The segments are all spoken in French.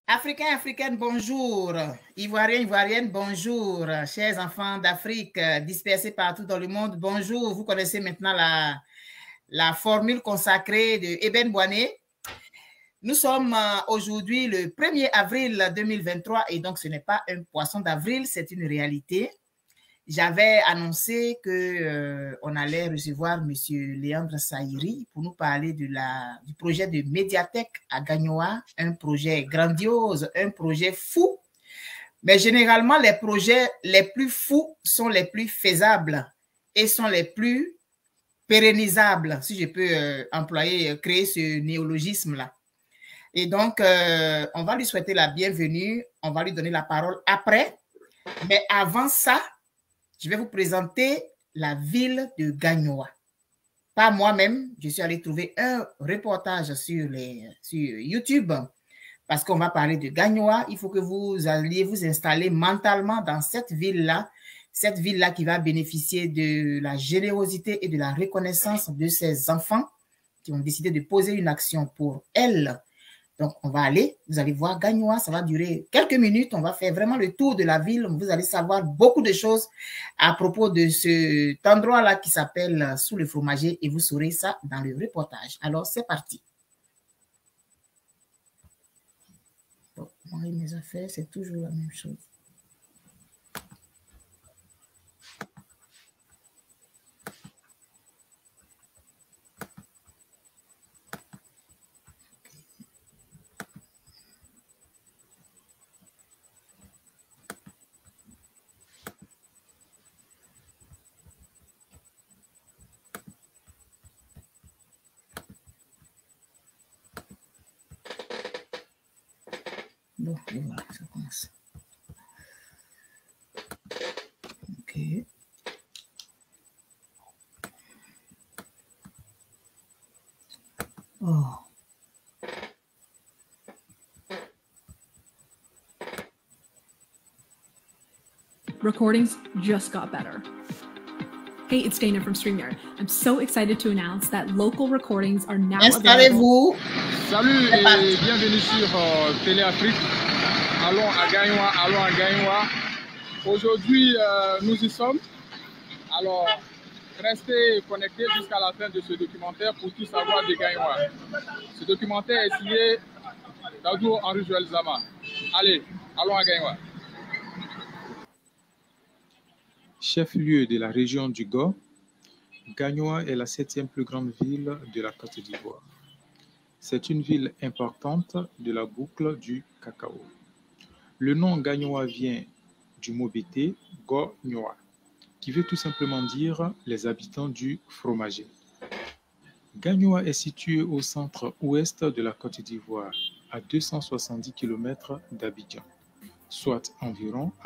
Africains, Africaines, bonjour. Ivoiriens, Ivoiriennes, bonjour. Chers enfants d'Afrique dispersés partout dans le monde, bonjour. Vous connaissez maintenant la formule consacrée de Eben Boané. Nous sommes aujourd'hui le 1er avril 2023 et donc ce n'est pas un poisson d'avril, c'est une réalité. J'avais annoncé qu'on allait recevoir M. Léandre Saïri pour nous parler du projet de médiathèque à Gagnoa, un projet grandiose, un projet fou. Mais généralement, les projets les plus fous sont les plus faisables et sont les plus pérennisables, si je peux créer ce néologisme-là. Et donc, on va lui souhaiter la bienvenue, on va lui donner la parole après. Mais avant ça, je vais vous présenter la ville de Gagnoa. Pas moi-même, je suis allé trouver un reportage sur YouTube parce qu'on va parler de Gagnoa. Il faut que vous alliez vous installer mentalement dans cette ville-là qui va bénéficier de la générosité et de la reconnaissance de ces enfants qui ont décidé de poser une action pour elles. Donc, on va aller, vous allez voir Gagnoa, ça va durer quelques minutes, on va faire vraiment le tour de la ville, vous allez savoir beaucoup de choses à propos de cet endroit-là qui s'appelle Sous le Fromager et vous saurez ça dans le reportage. Alors, c'est parti. Bon, moi et mes affaires, c'est toujours la même chose. Bon, et voilà, ça commence. Ok. Oh. Recordings just got better. Hey, it's Dana from StreamYard. I'm so excited to announce that local recordings are now Installez-vous. Salut et bienvenue sur Télé Afrique. Allons à Gagnoa. Aujourd'hui, nous y sommes. Alors, restez connectés jusqu'à la fin de ce documentaire pour tout savoir de Gagnoa. Ce documentaire est signé Dadou Henri Joël Zama. Allez, allons à Gagnoa. Chef-lieu de la région du Go, Gagnoa est la 7e plus grande ville de la Côte d'Ivoire. C'est une ville importante de la boucle du cacao. Le nom Gagnoa vient du mot bété Go-Nyoa, qui veut tout simplement dire les habitants du fromager. Gagnoa est situé au centre-ouest de la Côte d'Ivoire, à 270 km d'Abidjan, soit environ à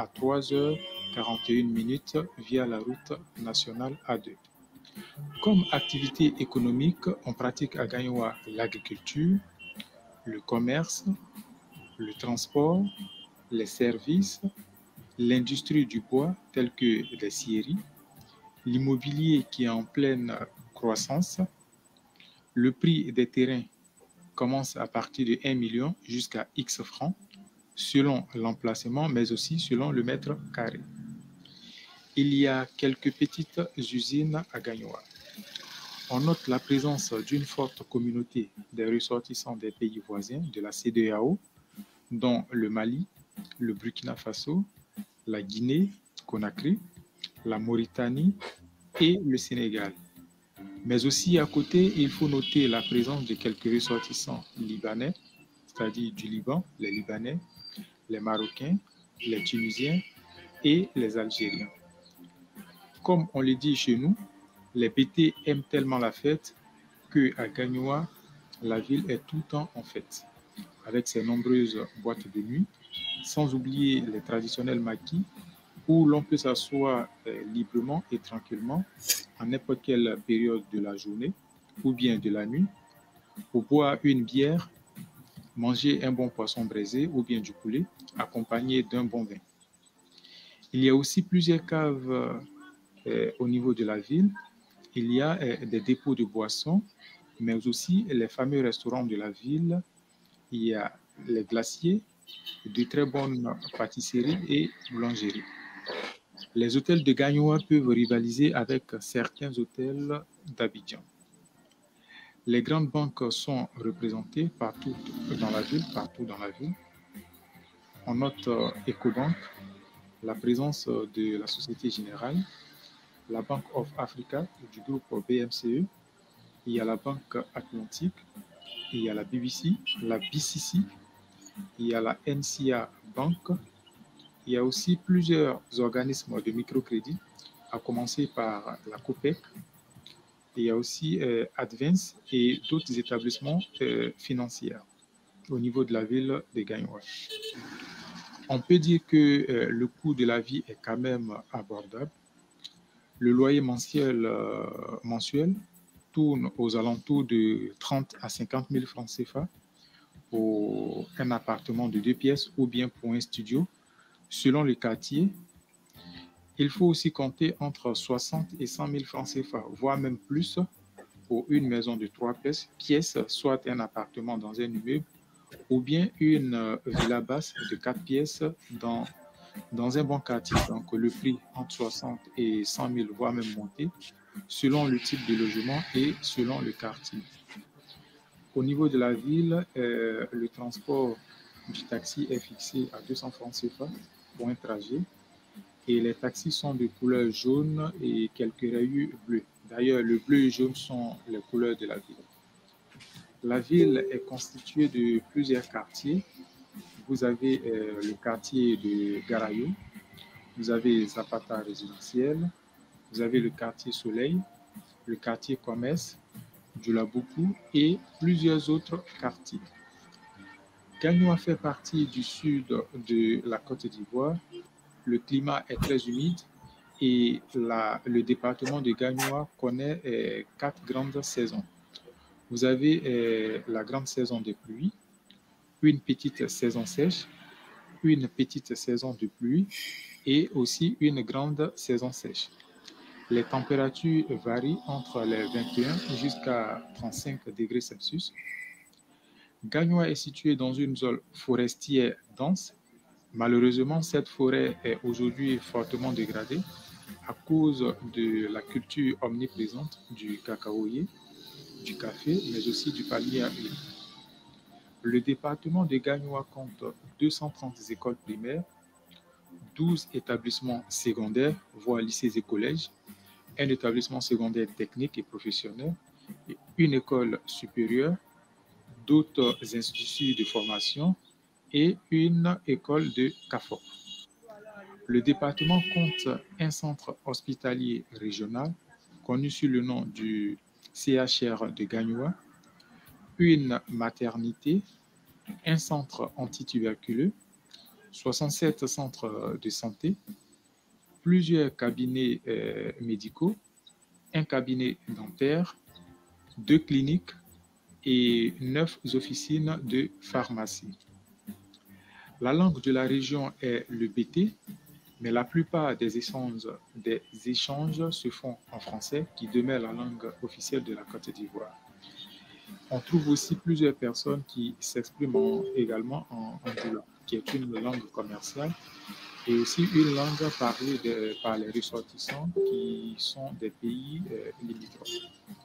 3h41 via la route nationale A2. Comme activité économique, on pratique à Gagnoa l'agriculture, le commerce, le transport, les services, l'industrie du bois telle que les scieries, l'immobilier qui est en pleine croissance. Le prix des terrains commence à partir de 1 million jusqu'à X francs, selon l'emplacement, mais aussi selon le mètre carré. Il y a quelques petites usines à Gagnoa. On note la présence d'une forte communauté des ressortissants des pays voisins de la CEDEAO, dont le Mali, le Burkina Faso, la Guinée, Conakry, la Mauritanie et le Sénégal. Mais aussi à côté, il faut noter la présence de quelques ressortissants libanais, c'est-à-dire du Liban, les Libanais, les Marocains, les Tunisiens et les Algériens. Comme on le dit chez nous, les Bétés aiment tellement la fête qu'à Gagnoa, la ville est tout le temps en fête, avec ses nombreuses boîtes de nuit, sans oublier les traditionnels maquis où l'on peut s'asseoir librement et tranquillement à n'importe quelle période de la journée ou bien de la nuit pour boire une bière, manger un bon poisson braisé ou bien du poulet accompagné d'un bon vin. Il y a aussi plusieurs caves au niveau de la ville. Il y a des dépôts de boissons, mais aussi les fameux restaurants de la ville. Il y a les glaciers, de très bonnes pâtisseries et boulangeries. Les hôtels de Gagnoa peuvent rivaliser avec certains hôtels d'Abidjan. Les grandes banques sont représentées partout dans la ville. On note Ecobank, la présence de la Société Générale, la Bank of Africa du groupe BMCE, il y a la Banque Atlantique, il y a la BBC, la BCC, il y a la NCA Bank, il y a aussi plusieurs organismes de microcrédit, à commencer par la COPEC, il y a aussi Advance et d'autres établissements financiers au niveau de la ville de Gagnoa. On peut dire que le coût de la vie est quand même abordable. Le loyer mensuel tourne aux alentours de 30 à 50 000 francs CFA pour un appartement de 2 pièces ou bien pour un studio, selon le quartier. Il faut aussi compter entre 60 et 100 000 francs CFA, voire même plus, pour une maison de 3 pièces, soit un appartement dans un immeuble, ou bien une villa basse de 4 pièces dans un bon quartier. Donc le prix entre 60 et 100 000, voire même monter, selon le type de logement et selon le quartier. Au niveau de la ville, le transport du taxi est fixé à 200 francs CFA pour un trajet. Et les taxis sont de couleur jaune et quelques rayures bleues. D'ailleurs, le bleu et jaune sont les couleurs de la ville. La ville est constituée de plusieurs quartiers. Vous avez le quartier de Garayo, vous avez Zapata résidentiel, vous avez le quartier Soleil, le quartier Commerce, Djoulabougou et plusieurs autres quartiers. Gagnoa fait partie du sud de la Côte d'Ivoire. Le climat est très humide et le département de Gagnoa connaît 4 grandes saisons. Vous avez la grande saison des pluies, une petite saison sèche, une petite saison de pluie et aussi une grande saison sèche. Les températures varient entre les 21 jusqu'à 35 degrés Celsius. Gagnoa est situé dans une zone forestière dense. Malheureusement, cette forêt est aujourd'hui fortement dégradée à cause de la culture omniprésente du cacaoyer, du café, mais aussi du palmier à huile. Le département de Gagnoa compte 230 écoles primaires, 12 établissements secondaires, voire lycées et collèges, un établissement secondaire technique et professionnel, et une école supérieure, d'autres instituts de formation et une école de CAFOP. Le département compte un centre hospitalier régional connu sous le nom du CHR de Gagnoa, une maternité, un centre antituberculeux, 67 centres de santé, plusieurs cabinets médicaux, un cabinet dentaire, 2 cliniques et 9 officines de pharmacie. La langue de la région est le BT, mais la plupart des échanges se font en français, qui demeure la langue officielle de la Côte d'Ivoire. On trouve aussi plusieurs personnes qui s'expriment également en Angoula, qui est une langue commerciale, et aussi une langue parlée par les ressortissants qui sont des pays limitrophes.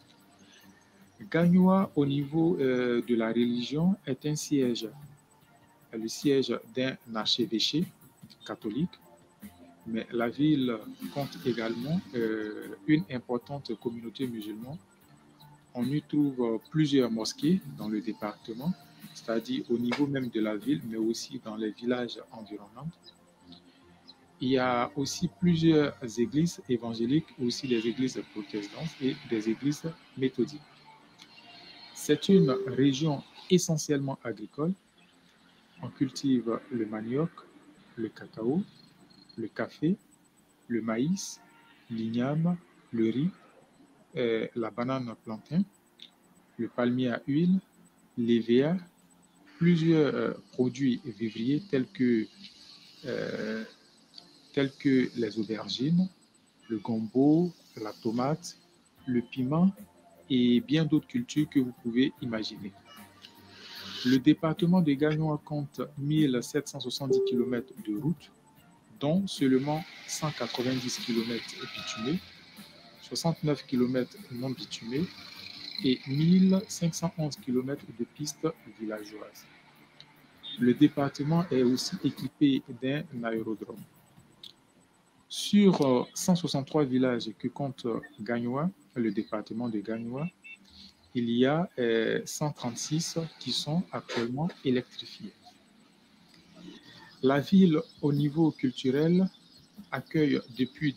Gagnoa, au niveau de la religion, est le siège d'un archevêché catholique, mais la ville compte également une importante communauté musulmane. On y trouve plusieurs mosquées dans le département, c'est-à-dire au niveau même de la ville, mais aussi dans les villages environnants. Il y a aussi plusieurs églises évangéliques, aussi des églises protestantes et des églises méthodiques. C'est une région essentiellement agricole. On cultive le manioc, le cacao, le café, le maïs, l'igname, le riz, la banane plantain, le palmier à huile, l'EVA, plusieurs produits vivriers tels que les aubergines, le gombo, la tomate, le piment et bien d'autres cultures que vous pouvez imaginer. Le département de Gagnoa compte 1770 km de route, dont seulement 190 km bitumés, 69 km non bitumés et 1511 km de pistes villageoises. Le département est aussi équipé d'un aérodrome. Sur 163 villages que compte Gagnoa, le département de Gagnoa, il y a 136 qui sont actuellement électrifiés. La ville, au niveau culturel, accueille depuis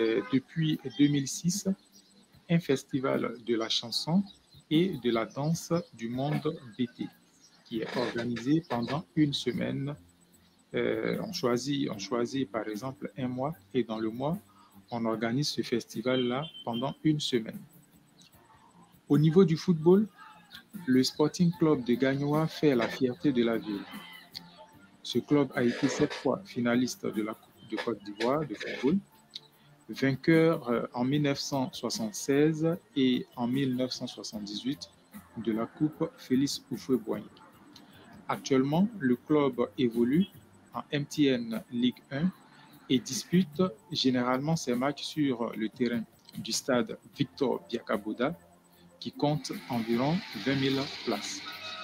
2006 un festival de la chanson et de la danse du monde BT qui est organisé pendant une semaine. On choisit par exemple un mois et dans le mois, on organise ce festival-là pendant une semaine. Au niveau du football, le Sporting Club de Gagnoa fait la fierté de la ville. Ce club a été 7 fois finaliste de la Coupe de Côte d'Ivoire de football, vainqueur en 1976 et en 1978 de la Coupe Félix Houphouët-Boigny. Actuellement, le club évolue en MTN Ligue 1 et dispute généralement ses matchs sur le terrain du stade Victor Biakaboda qui compte environ 20 000 places.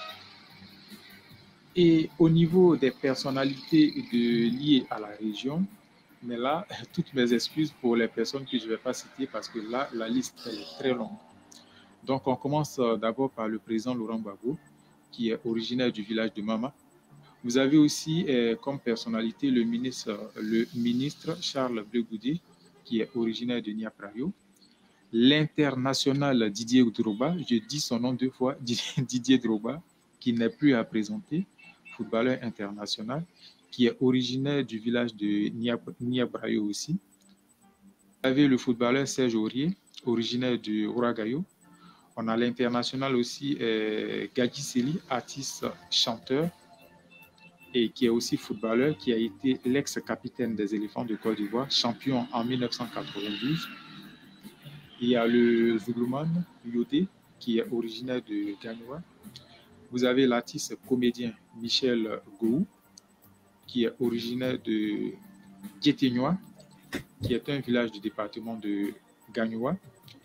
Et au niveau des personnalités liées à la région, mais là, toutes mes excuses pour les personnes que je ne vais pas citer parce que là, la liste est très longue. Donc, on commence d'abord par le président Laurent Gbagbo, qui est originaire du village de Mama. Vous avez aussi comme personnalité le ministre Charles Blegoudé, qui est originaire de Niaprayo. L'international Didier Drogba, je dis son nom 2 fois, Didier Drogba, qui n'est plus à présenter, footballeur international, qui est originaire du village de Niaprayo aussi. Vous avez le footballeur Serge Aurier, originaire de Ouragayo. On a l'international aussi Gadji Seli, artiste chanteur, et qui est aussi footballeur, qui a été l'ex-capitaine des Éléphants de Côte d'Ivoire, champion en 1992. Il y a le Zoulouman Yodé, qui est originaire de Gagnoa. Vous avez l'artiste comédien Michel Gou, qui est originaire de Dieténois, qui est un village du département de Gagnoa.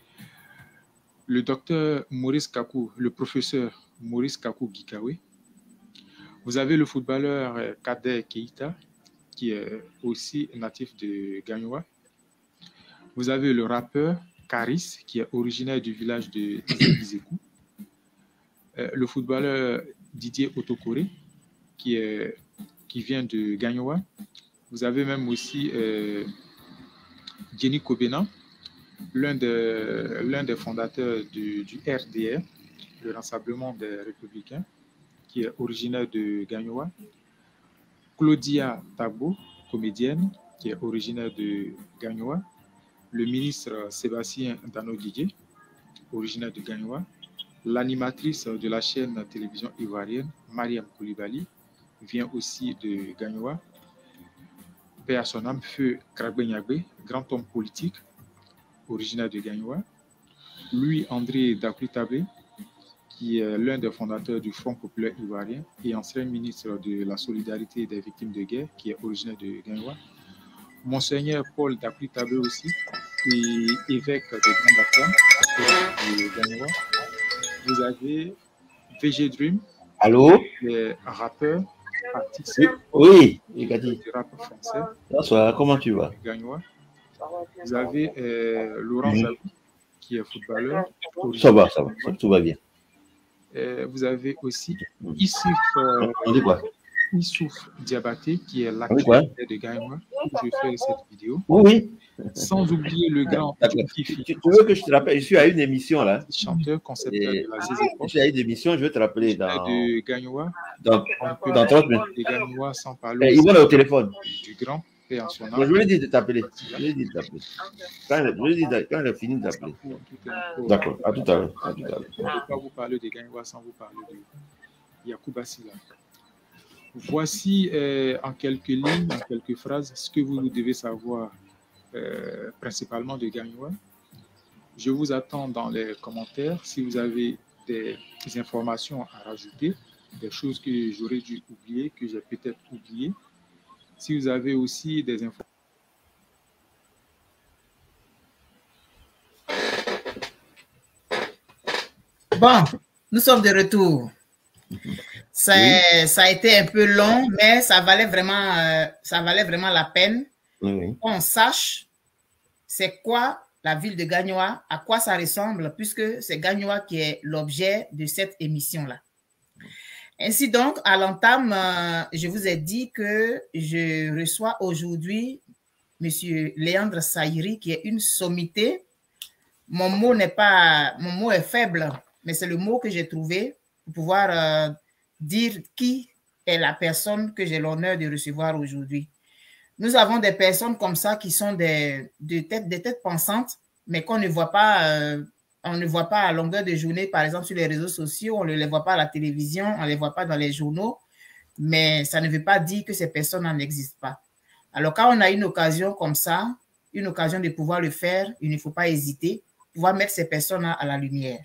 Le docteur Maurice Kakou, le professeur Maurice Kakou Gikawe. Vous avez le footballeur Kader Keita, qui est aussi natif de Gagnoa. Vous avez le rappeur Karis, qui est originaire du village de Zékou. Le footballeur Didier Otokore, qui vient de Gagnoa. Vous avez même aussi Jenny Kobena, l'un des fondateurs du RDR, le Rassemblement des Républicains, qui est originaire de Gagnoa. Claudia Tabo, comédienne, qui est originaire de Gagnoa. Le ministre Sébastien Dano-Didier, originaire de Gagnoa. L'animatrice de la chaîne télévision ivoirienne, Mariam Koulibaly, vient aussi de Gagnoa. Paix à son âme, Feu Kragbe Nyagbe, grand homme politique, originaire de Gagnoa. Louis-André Dakuitabe, qui est l'un des fondateurs du Front populaire ivoirien et ancien ministre de la Solidarité des victimes de guerre, qui est originaire de Gagnoa. Monseigneur Paul Dakuitabe aussi, qui est évêque de Grand-Dakar, de Gagnoa. Vous avez VG Dream, Allô? les rappeurs, artistes, Oui, du rap français. bonsoir, comment tu vas? Gagnoa. Vous avez Laurent Zabou, qui est footballeur. Ça va, tout va bien. Vous avez aussi Issouf, On dit quoi? Issouf Diabaté, qui est l'actualité de Gagnoa, où je fais cette vidéo. Oui. Sans oublier le grand Tu veux que je te rappelle? Je suis à une émission là. chanteur, concepteur de la ZZ Pop. Je suis à une émission, je vais te rappeler De Gagnoa. dans 30 minutes. De Gagnoa, sans parler Ils vont au téléphone. du grand et en son Je âme. lui ai dit de t'appeler. Je lui ai dit de t'appeler. Quand elle a fini de t'appeler. D'accord, à tout à l'heure. À tout à l'heure. Je ne peux pas vous parler de Gagnoa sans vous parler de Yacouba Silla. Voici en quelques lignes, en quelques phrases, ce que vous devez savoir principalement de Gagnoa. Je vous attends dans les commentaires. Si vous avez des informations à rajouter, des choses que j'aurais dû oublier, que j'ai peut-être oubliées. Si vous avez aussi des informations. Bon, nous sommes de retour. Ça a été un peu long, mais ça valait vraiment la peine qu'on sache c'est quoi la ville de Gagnoa, à quoi ça ressemble, puisque c'est Gagnoa qui est l'objet de cette émission-là. Ainsi donc, à l'entame, je vous ai dit que je reçois aujourd'hui M. Léandre Saïri, qui est une sommité. Mon mot est faible, mais c'est le mot que j'ai trouvé pour pouvoir dire qui est la personne que j'ai l'honneur de recevoir aujourd'hui. Nous avons des personnes comme ça qui sont des têtes pensantes, mais qu'on ne voit pas, on ne voit pas à longueur de journée, par exemple sur les réseaux sociaux, on ne les voit pas à la télévision, on ne les voit pas dans les journaux, mais ça ne veut pas dire que ces personnes n'en existent pas. Alors quand on a une occasion comme ça, une occasion de pouvoir le faire, il ne faut pas hésiter, pouvoir mettre ces personnes à la lumière.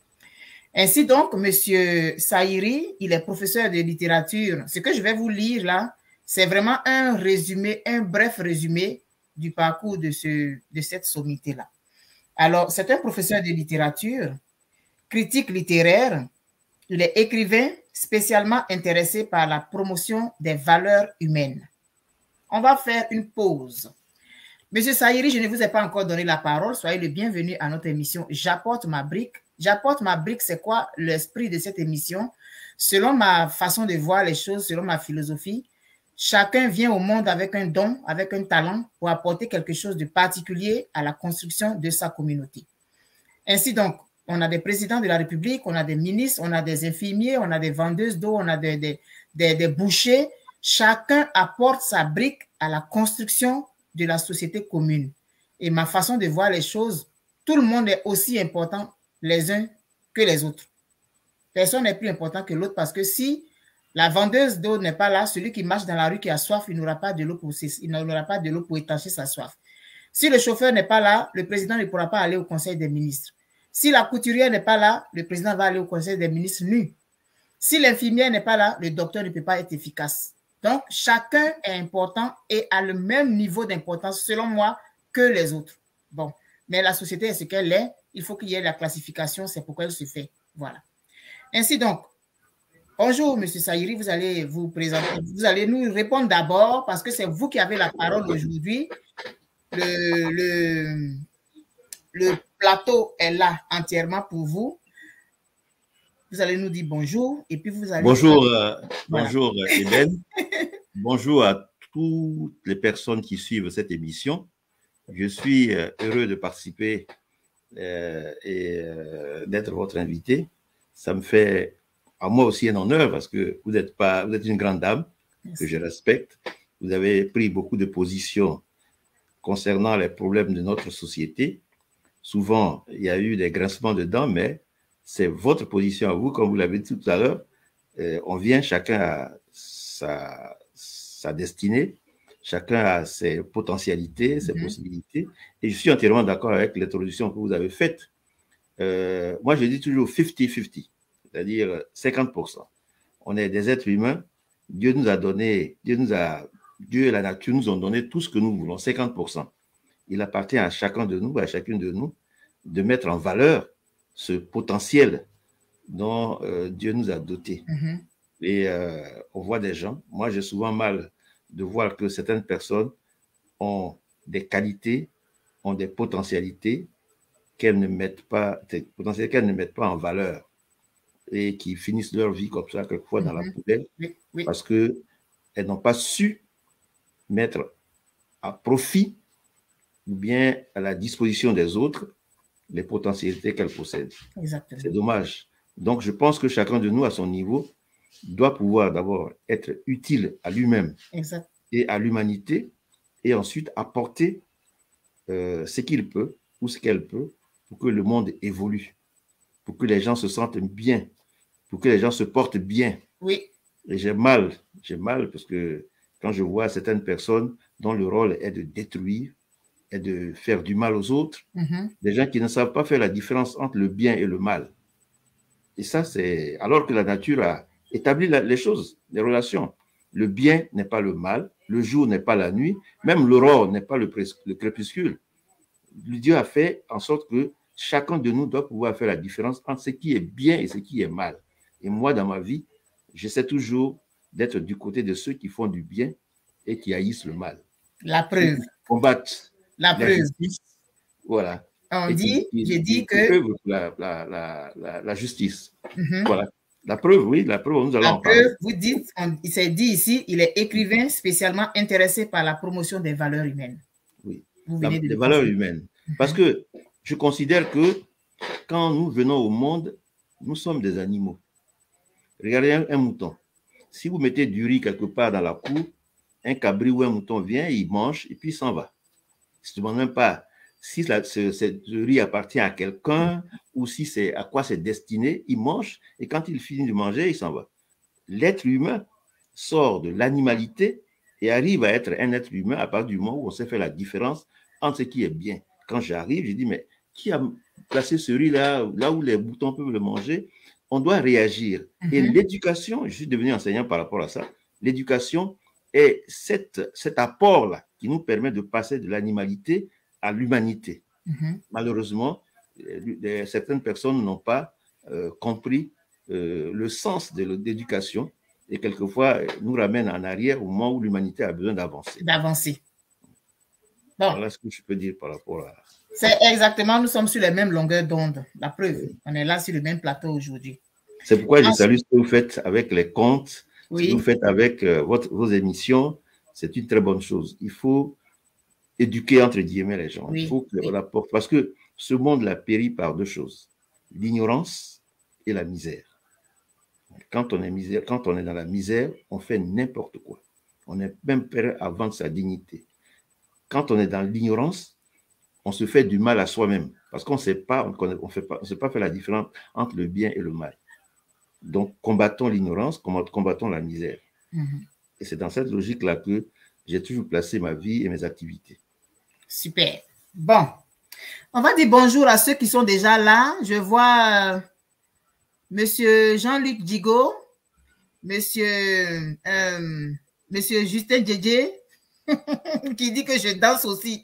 Ainsi donc, M. Saïri, il est professeur de littérature. Ce que je vais vous lire là, c'est vraiment un résumé, un bref résumé du parcours de cette sommité-là. Alors, c'est un professeur de littérature, critique littéraire, il est écrivain spécialement intéressé par la promotion des valeurs humaines. On va faire une pause. Monsieur Saïri, je ne vous ai pas encore donné la parole, soyez le bienvenu à notre émission « J'apporte ma brique ». J'apporte ma brique, c'est quoi l'esprit de cette émission? Selon ma façon de voir les choses, selon ma philosophie, chacun vient au monde avec un don, avec un talent pour apporter quelque chose de particulier à la construction de sa communauté. Ainsi donc, on a des présidents de la République, on a des ministres, on a des infirmiers, on a des vendeuses d'eau, on a des bouchers. Chacun apporte sa brique à la construction de la société commune. Et ma façon de voir les choses, tout le monde est aussi important les uns que les autres. Personne n'est plus important que l'autre parce que si la vendeuse d'eau n'est pas là, celui qui marche dans la rue qui a soif, il n'aura pas de l'eau pour étancher sa soif. Si le chauffeur n'est pas là, le président ne pourra pas aller au conseil des ministres. Si la couturière n'est pas là, le président va aller au conseil des ministres nu. Si l'infirmière n'est pas là, le docteur ne peut pas être efficace. Donc, chacun est important et a le même niveau d'importance, selon moi, que les autres. Bon, mais la société est ce qu'elle est. Il faut qu'il y ait la classification, c'est pourquoi elle se fait. Voilà. Ainsi donc, bonjour, M. Saïri, vous allez vous présenter. Vous allez nous répondre d'abord parce que c'est vous qui avez la parole aujourd'hui. Le plateau est là entièrement pour vous. Vous allez nous dire bonjour et puis vous allez... Bonjour, bonjour Hélène. Bonjour à toutes les personnes qui suivent cette émission. Je suis heureux de participer et d'être votre invité. Ça me fait à moi aussi un honneur parce que vous êtes une grande dame que je respecte. Vous avez pris beaucoup de positions concernant les problèmes de notre société. Souvent, il y a eu des grincements de dents, mais c'est votre position à vous, comme vous l'avez dit tout à l'heure. On vient, chacun a sa destinée, chacun a ses potentialités, ses possibilités. Et je suis entièrement d'accord avec l'introduction que vous avez faite. Moi, je dis toujours 50-50, c'est-à-dire 50%. On est des êtres humains. Dieu nous a donné, Dieu et la nature nous ont donné tout ce que nous voulons, 50%. Il appartient à chacun de nous, à chacune de nous, de mettre en valeur ce potentiel dont Dieu nous a dotés. Et on voit des gens, moi j'ai souvent mal de voir que certaines personnes ont des qualités, ont des potentialités qu'elles ne mettent pas en valeur et qui finissent leur vie comme ça, quelquefois dans la poubelle, parce qu'elles n'ont pas su mettre à profit ou bien à la disposition des autres les potentialités qu'elles possèdent. C'est dommage. Donc, je pense que chacun de nous, à son niveau, doit pouvoir d'abord être utile à lui-même et à l'humanité, et ensuite apporter ce qu'il peut ou ce qu'elle peut pour que le monde évolue, pour que les gens se sentent bien, pour que les gens se portent bien. Oui. Et j'ai mal parce que quand je vois certaines personnes dont le rôle est de détruire et de faire du mal aux autres, des gens qui ne savent pas faire la différence entre le bien et le mal. Et ça, c'est alors que la nature a établir les choses, les relations. Le bien n'est pas le mal, le jour n'est pas la nuit, même l'aurore n'est pas le crépuscule. Dieu a fait en sorte que chacun de nous doit pouvoir faire la différence entre ce qui est bien et ce qui est mal. Et moi, dans ma vie, j'essaie toujours d'être du côté de ceux qui font du bien et qui haïssent le mal. La preuve. Combattent la preuve. Voilà. On dit, j'ai dit que... La justice. Voilà. La preuve, oui, la preuve, nous allons en parler. Vous dites, il s'est dit ici, il est écrivain spécialement intéressé par la promotion des valeurs humaines. Oui, des valeurs humaines. Parce que je considère que quand nous venons au monde, nous sommes des animaux. Regardez un mouton. Si vous mettez du riz quelque part dans la cour, un cabri ou un mouton vient, il mange et puis il s'en va. Il ne se demande même pas si ce riz appartient à quelqu'un ou si c'est à quoi c'est destiné, il mange et quand il finit de manger, il s'en va. L'être humain sort de l'animalité et arrive à être un être humain à partir du moment où on sait faire la différence entre ce qui est bien. Quand j'arrive, je dis, mais qui a placé ce riz là où les moutons peuvent le manger? On doit réagir. Et l'éducation, je suis devenu enseignant par rapport à ça, l'éducation est cet apport-là qui nous permet de passer de l'animalité à l'humanité. Malheureusement, certaines personnes n'ont pas compris le sens de l'éducation et quelquefois nous ramènent en arrière au moment où l'humanité a besoin d'avancer. Bon. Voilà ce que je peux dire par rapport à... C'est exactement, nous sommes sur les mêmes longueurs d'onde. La preuve, on est là sur le même plateau aujourd'hui. C'est pourquoi je salue ce que vous faites avec les contes, oui. Ce que vous faites avec vos émissions. C'est une très bonne chose. Il faut éduquer, entre guillemets, les gens. Oui. Il faut que parce que ce monde-là périt par deux choses, l'ignorance et la misère. Quand on est dans la misère, on fait n'importe quoi. On est même prêt à vendre sa dignité. Quand on est dans l'ignorance, on se fait du mal à soi-même parce qu'on ne sait pas, on sait pas faire la différence entre le bien et le mal. Donc, combattons l'ignorance, combattons la misère. Et c'est dans cette logique-là que j'ai toujours placé ma vie et mes activités. Super. Bon, on va dire bonjour à ceux qui sont déjà là. Je vois Monsieur Jean-Luc Digo, Monsieur Justin Djedje, qui dit que je danse aussi.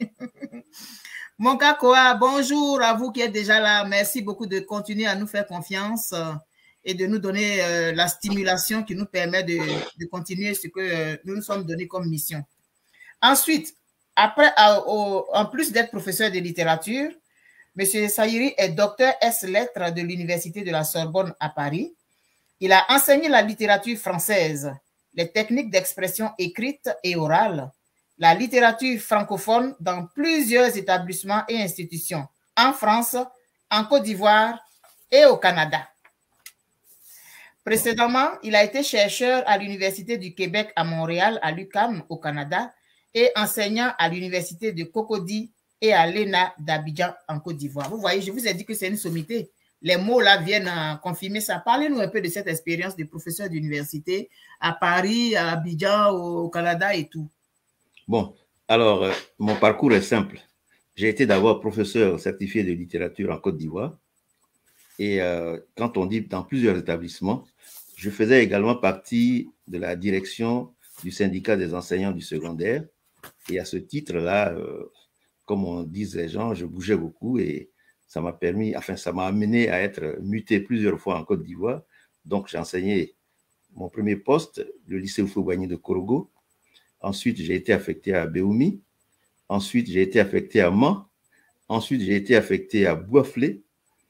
Mon Kakoa, bonjour à vous qui êtes déjà là. Merci beaucoup de continuer à nous faire confiance et de nous donner la stimulation qui nous permet de continuer ce que nous nous sommes donnés comme mission. Ensuite, après, en plus d'être professeur de littérature, M. Sayiri est docteur ès-lettres de l'Université de la Sorbonne à Paris. Il a enseigné la littérature française, les techniques d'expression écrite et orale, la littérature francophone dans plusieurs établissements et institutions, en France, en Côte d'Ivoire et au Canada. Précédemment, il a été chercheur à l'Université du Québec à Montréal, à l'UQAM au Canada, et enseignant à l'Université de Cocody et à l'ENA d'Abidjan en Côte d'Ivoire. Vous voyez, je vous ai dit que c'est une sommité. Les mots là viennent confirmer ça. Parlez-nous un peu de cette expérience de professeur d'université à Paris, à Abidjan, au Canada et tout. Bon, alors, mon parcours est simple. J'ai été d'abord professeur certifié de littérature en Côte d'Ivoire. Et quand on dit dans plusieurs établissements, je faisais également partie de la direction du syndicat des enseignants du secondaire. Et à ce titre-là, comme on dit les gens, je bougeais beaucoup et ça m'a permis, enfin, ça m'a amené à être muté plusieurs fois en Côte d'Ivoire. Donc, j'ai enseigné mon premier poste, le lycée Houphouët-Boigny de Korogo. Ensuite, j'ai été affecté à Béoumi. Ensuite, j'ai été affecté à Mans. Ensuite, j'ai été affecté à Bouaflé.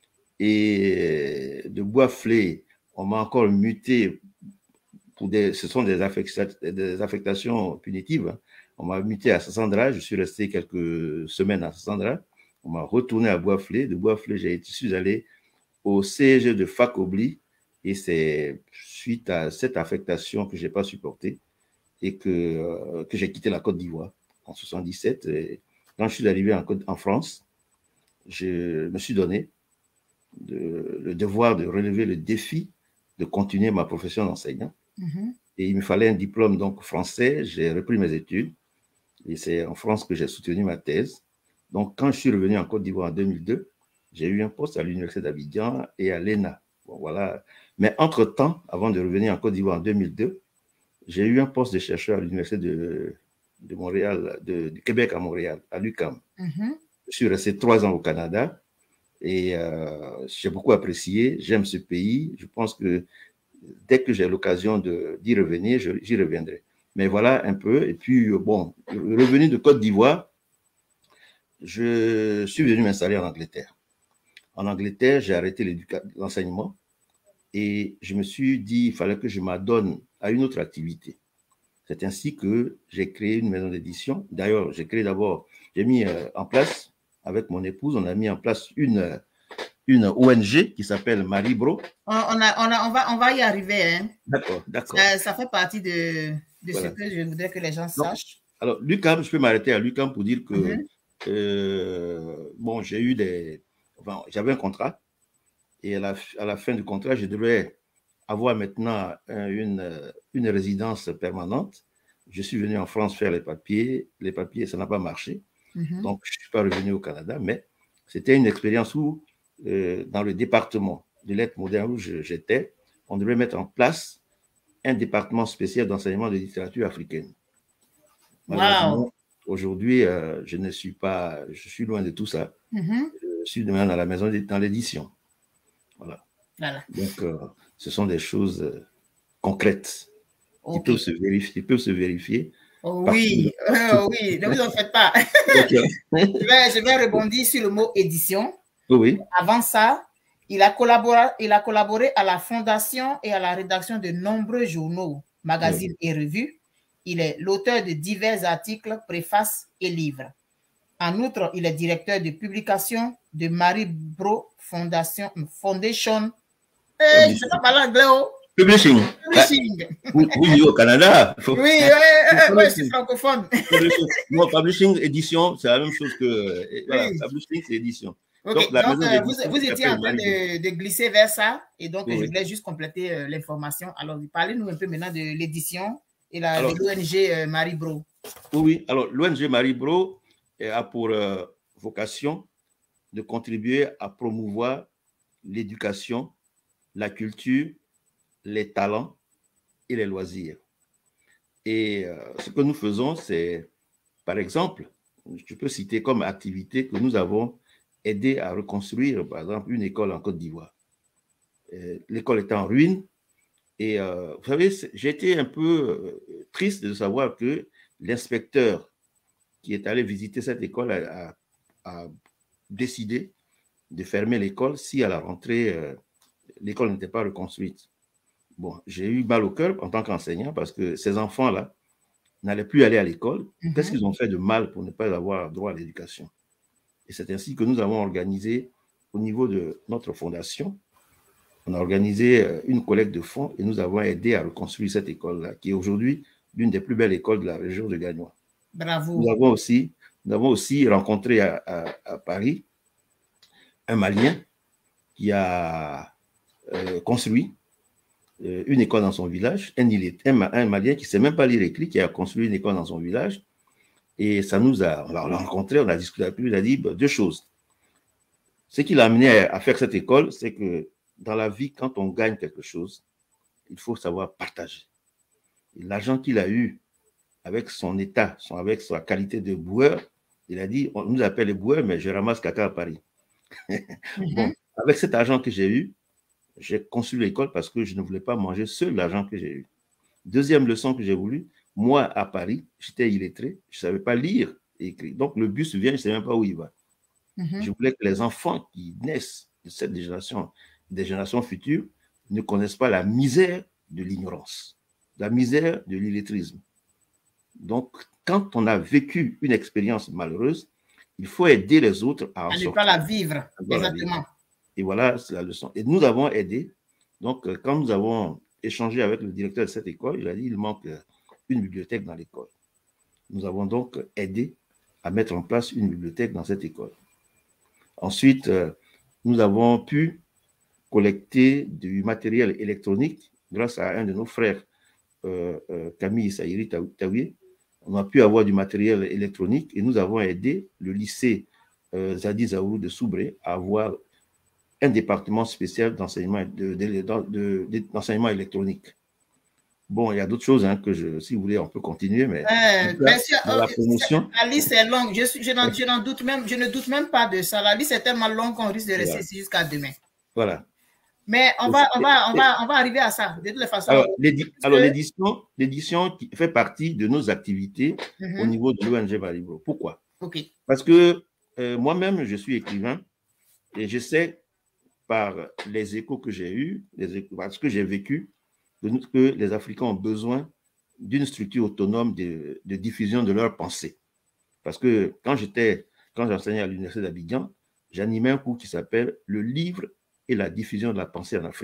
Et de Bouaflé, on m'a encore muté ce sont des affectations punitives. On m'a muté à Sassandra. Je suis resté quelques semaines à Sassandra. On m'a retourné à Bouaflé. De Bouaflé, je suis allé au CEG de Fakobli. Et c'est suite à cette affectation que je n'ai pas supportée et que j'ai quitté la Côte d'Ivoire en 1977. Et quand je suis arrivé en France, je me suis donné le devoir de relever le défi de continuer ma profession d'enseignant. Et il me fallait un diplôme donc français. J'ai repris mes études et c'est en France que j'ai soutenu ma thèse. Donc, quand je suis revenu en Côte d'Ivoire en 2002, j'ai eu un poste à l'Université d'Abidjan et à l'ENA. Bon, voilà. Mais entre-temps, avant de revenir en Côte d'Ivoire en 2002, j'ai eu un poste de chercheur à l'Université de Montréal, du Québec à Montréal, à l'UQAM. Je suis resté 3 ans au Canada et j'ai beaucoup apprécié. J'aime ce pays. Je pense que dès que j'ai l'occasion d'y revenir, j'y reviendrai. Mais voilà un peu. Et puis, bon, revenu de Côte d'Ivoire, je suis venu m'installer en Angleterre. En Angleterre, j'ai arrêté l'enseignement et je me suis dit qu'il fallait que je m'adonne à une autre activité. C'est ainsi que j'ai créé une maison d'édition. D'ailleurs, j'ai mis en place, avec mon épouse, on a mis en place une ONG qui s'appelle Maribro. On va y arriver. Hein. D'accord. Ça fait partie de voilà. Ce que je voudrais que les gens sachent. Alors, l'UQAM, je peux m'arrêter à l'UQAM pour dire que bon, j'avais un contrat et à la fin du contrat, je devais avoir maintenant une résidence permanente. Je suis venu en France faire les papiers. Les papiers, ça n'a pas marché. Donc, je ne suis pas revenu au Canada, mais c'était une expérience où, dans le département de lettres modernes où j'étais, on devait mettre en place un département spécial d'enseignement de littérature africaine. Wow. Aujourd'hui, je suis loin de tout ça. Je suis demain dans la maison, dans l'édition. Voilà. Donc, ce sont des choses concrètes qui peuvent se vérifier. Oh, oui, oui, ne vous en faites pas. Je vais rebondir sur le mot édition. Oui. Avant ça, il a collaboré à la fondation et à la rédaction de nombreux journaux, magazines et revues. Il est l'auteur de divers articles, préfaces et livres. En outre, il est directeur de publication de Maribro Foundation. Je ne sais pas parler anglais. Publishing. Oui, au Canada. Oui, c'est francophone. Moi, publishing, édition, c'est la même chose que. Voilà, publishing, c'est édition. Okay. Donc vous étiez en train de glisser vers ça, et donc je voulais juste compléter l'information. Alors, parlez-nous un peu maintenant de l'édition et de l'ONG Maribro. Oui, alors l'ONG Maribro a pour vocation de contribuer à promouvoir l'éducation, la culture, les talents et les loisirs. Et ce que nous faisons, c'est, par exemple, je peux citer comme activité que nous avons aidé à reconstruire, par exemple, une école en Côte d'Ivoire. L'école est en ruine et vous savez, j'ai été un peu triste de savoir que l'inspecteur qui est allé visiter cette école a décidé de fermer l'école si à la rentrée, l'école n'était pas reconstruite. Bon, j'ai eu mal au cœur en tant qu'enseignant parce que ces enfants-là n'allaient plus aller à l'école. Qu'est-ce qu'ils ont fait de mal pour ne pas avoir droit à l'éducation? Et c'est ainsi que nous avons organisé, au niveau de notre fondation, on a organisé une collecte de fonds et nous avons aidé à reconstruire cette école-là, qui est aujourd'hui l'une des plus belles écoles de la région de Gagnois. Bravo. Nous avons aussi rencontré à Paris un Malien qui a construit une école dans son village, un Malien qui ne sait même pas lire et écrire, qui a construit une école dans son village. Et ça on l'a rencontré, on a discuté avec lui, il a dit deux choses. Ce qui l'a amené à faire cette école, c'est que dans la vie, quand on gagne quelque chose, il faut savoir partager. L'argent qu'il a eu avec son état, avec sa qualité de boueur, il a dit, on nous appelle les boueurs, mais je ramasse caca à Paris. Bon, avec cet argent que j'ai eu, j'ai construit l'école parce que je ne voulais pas manger seul l'argent que j'ai eu. Deuxième leçon que j'ai voulu, moi, à Paris, j'étais illettré, je ne savais pas lire et écrire. Donc, le bus vient, je ne sais même pas où il va. Je voulais que les enfants qui naissent de cette génération, des générations futures, ne connaissent pas la misère de l'ignorance, la misère de l'illettrisme. Donc, quand on a vécu une expérience malheureuse, il faut aider les autres à en sortir. Ne pas la vivre, exactement. Et voilà, c'est la leçon. Et nous avons aidé. Donc, quand nous avons échangé avec le directeur de cette école, il a dit qu'il manque une bibliothèque dans l'école. Nous avons donc aidé à mettre en place une bibliothèque dans cette école. Ensuite, nous avons pu collecter du matériel électronique grâce à un de nos frères, Camille Saïri Taouye. On a pu avoir du matériel électronique et nous avons aidé le lycée Zadi Zaourou de Soubré à avoir un département spécial d'enseignement d'enseignement électronique. Bon, il y a d'autres choses que si vous voulez, on peut continuer, mais la promotion. La liste est longue. Je ne doute même pas de ça. La liste est tellement longue qu'on risque de rester ici jusqu'à demain. Voilà. Mais on va arriver à ça, de toutes les façons. Alors l'édition qui fait partie de nos activités au niveau de l'ONG Maribro. Pourquoi? Parce que moi-même, je suis écrivain et je sais par les échos que j'ai eus, parce que j'ai vécu, que les Africains ont besoin d'une structure autonome de diffusion de leurs pensées. Parce que quand j'enseignais à l'Université d'Abidjan, j'animais un cours qui s'appelle « Le livre et la diffusion de la pensée en Afrique ».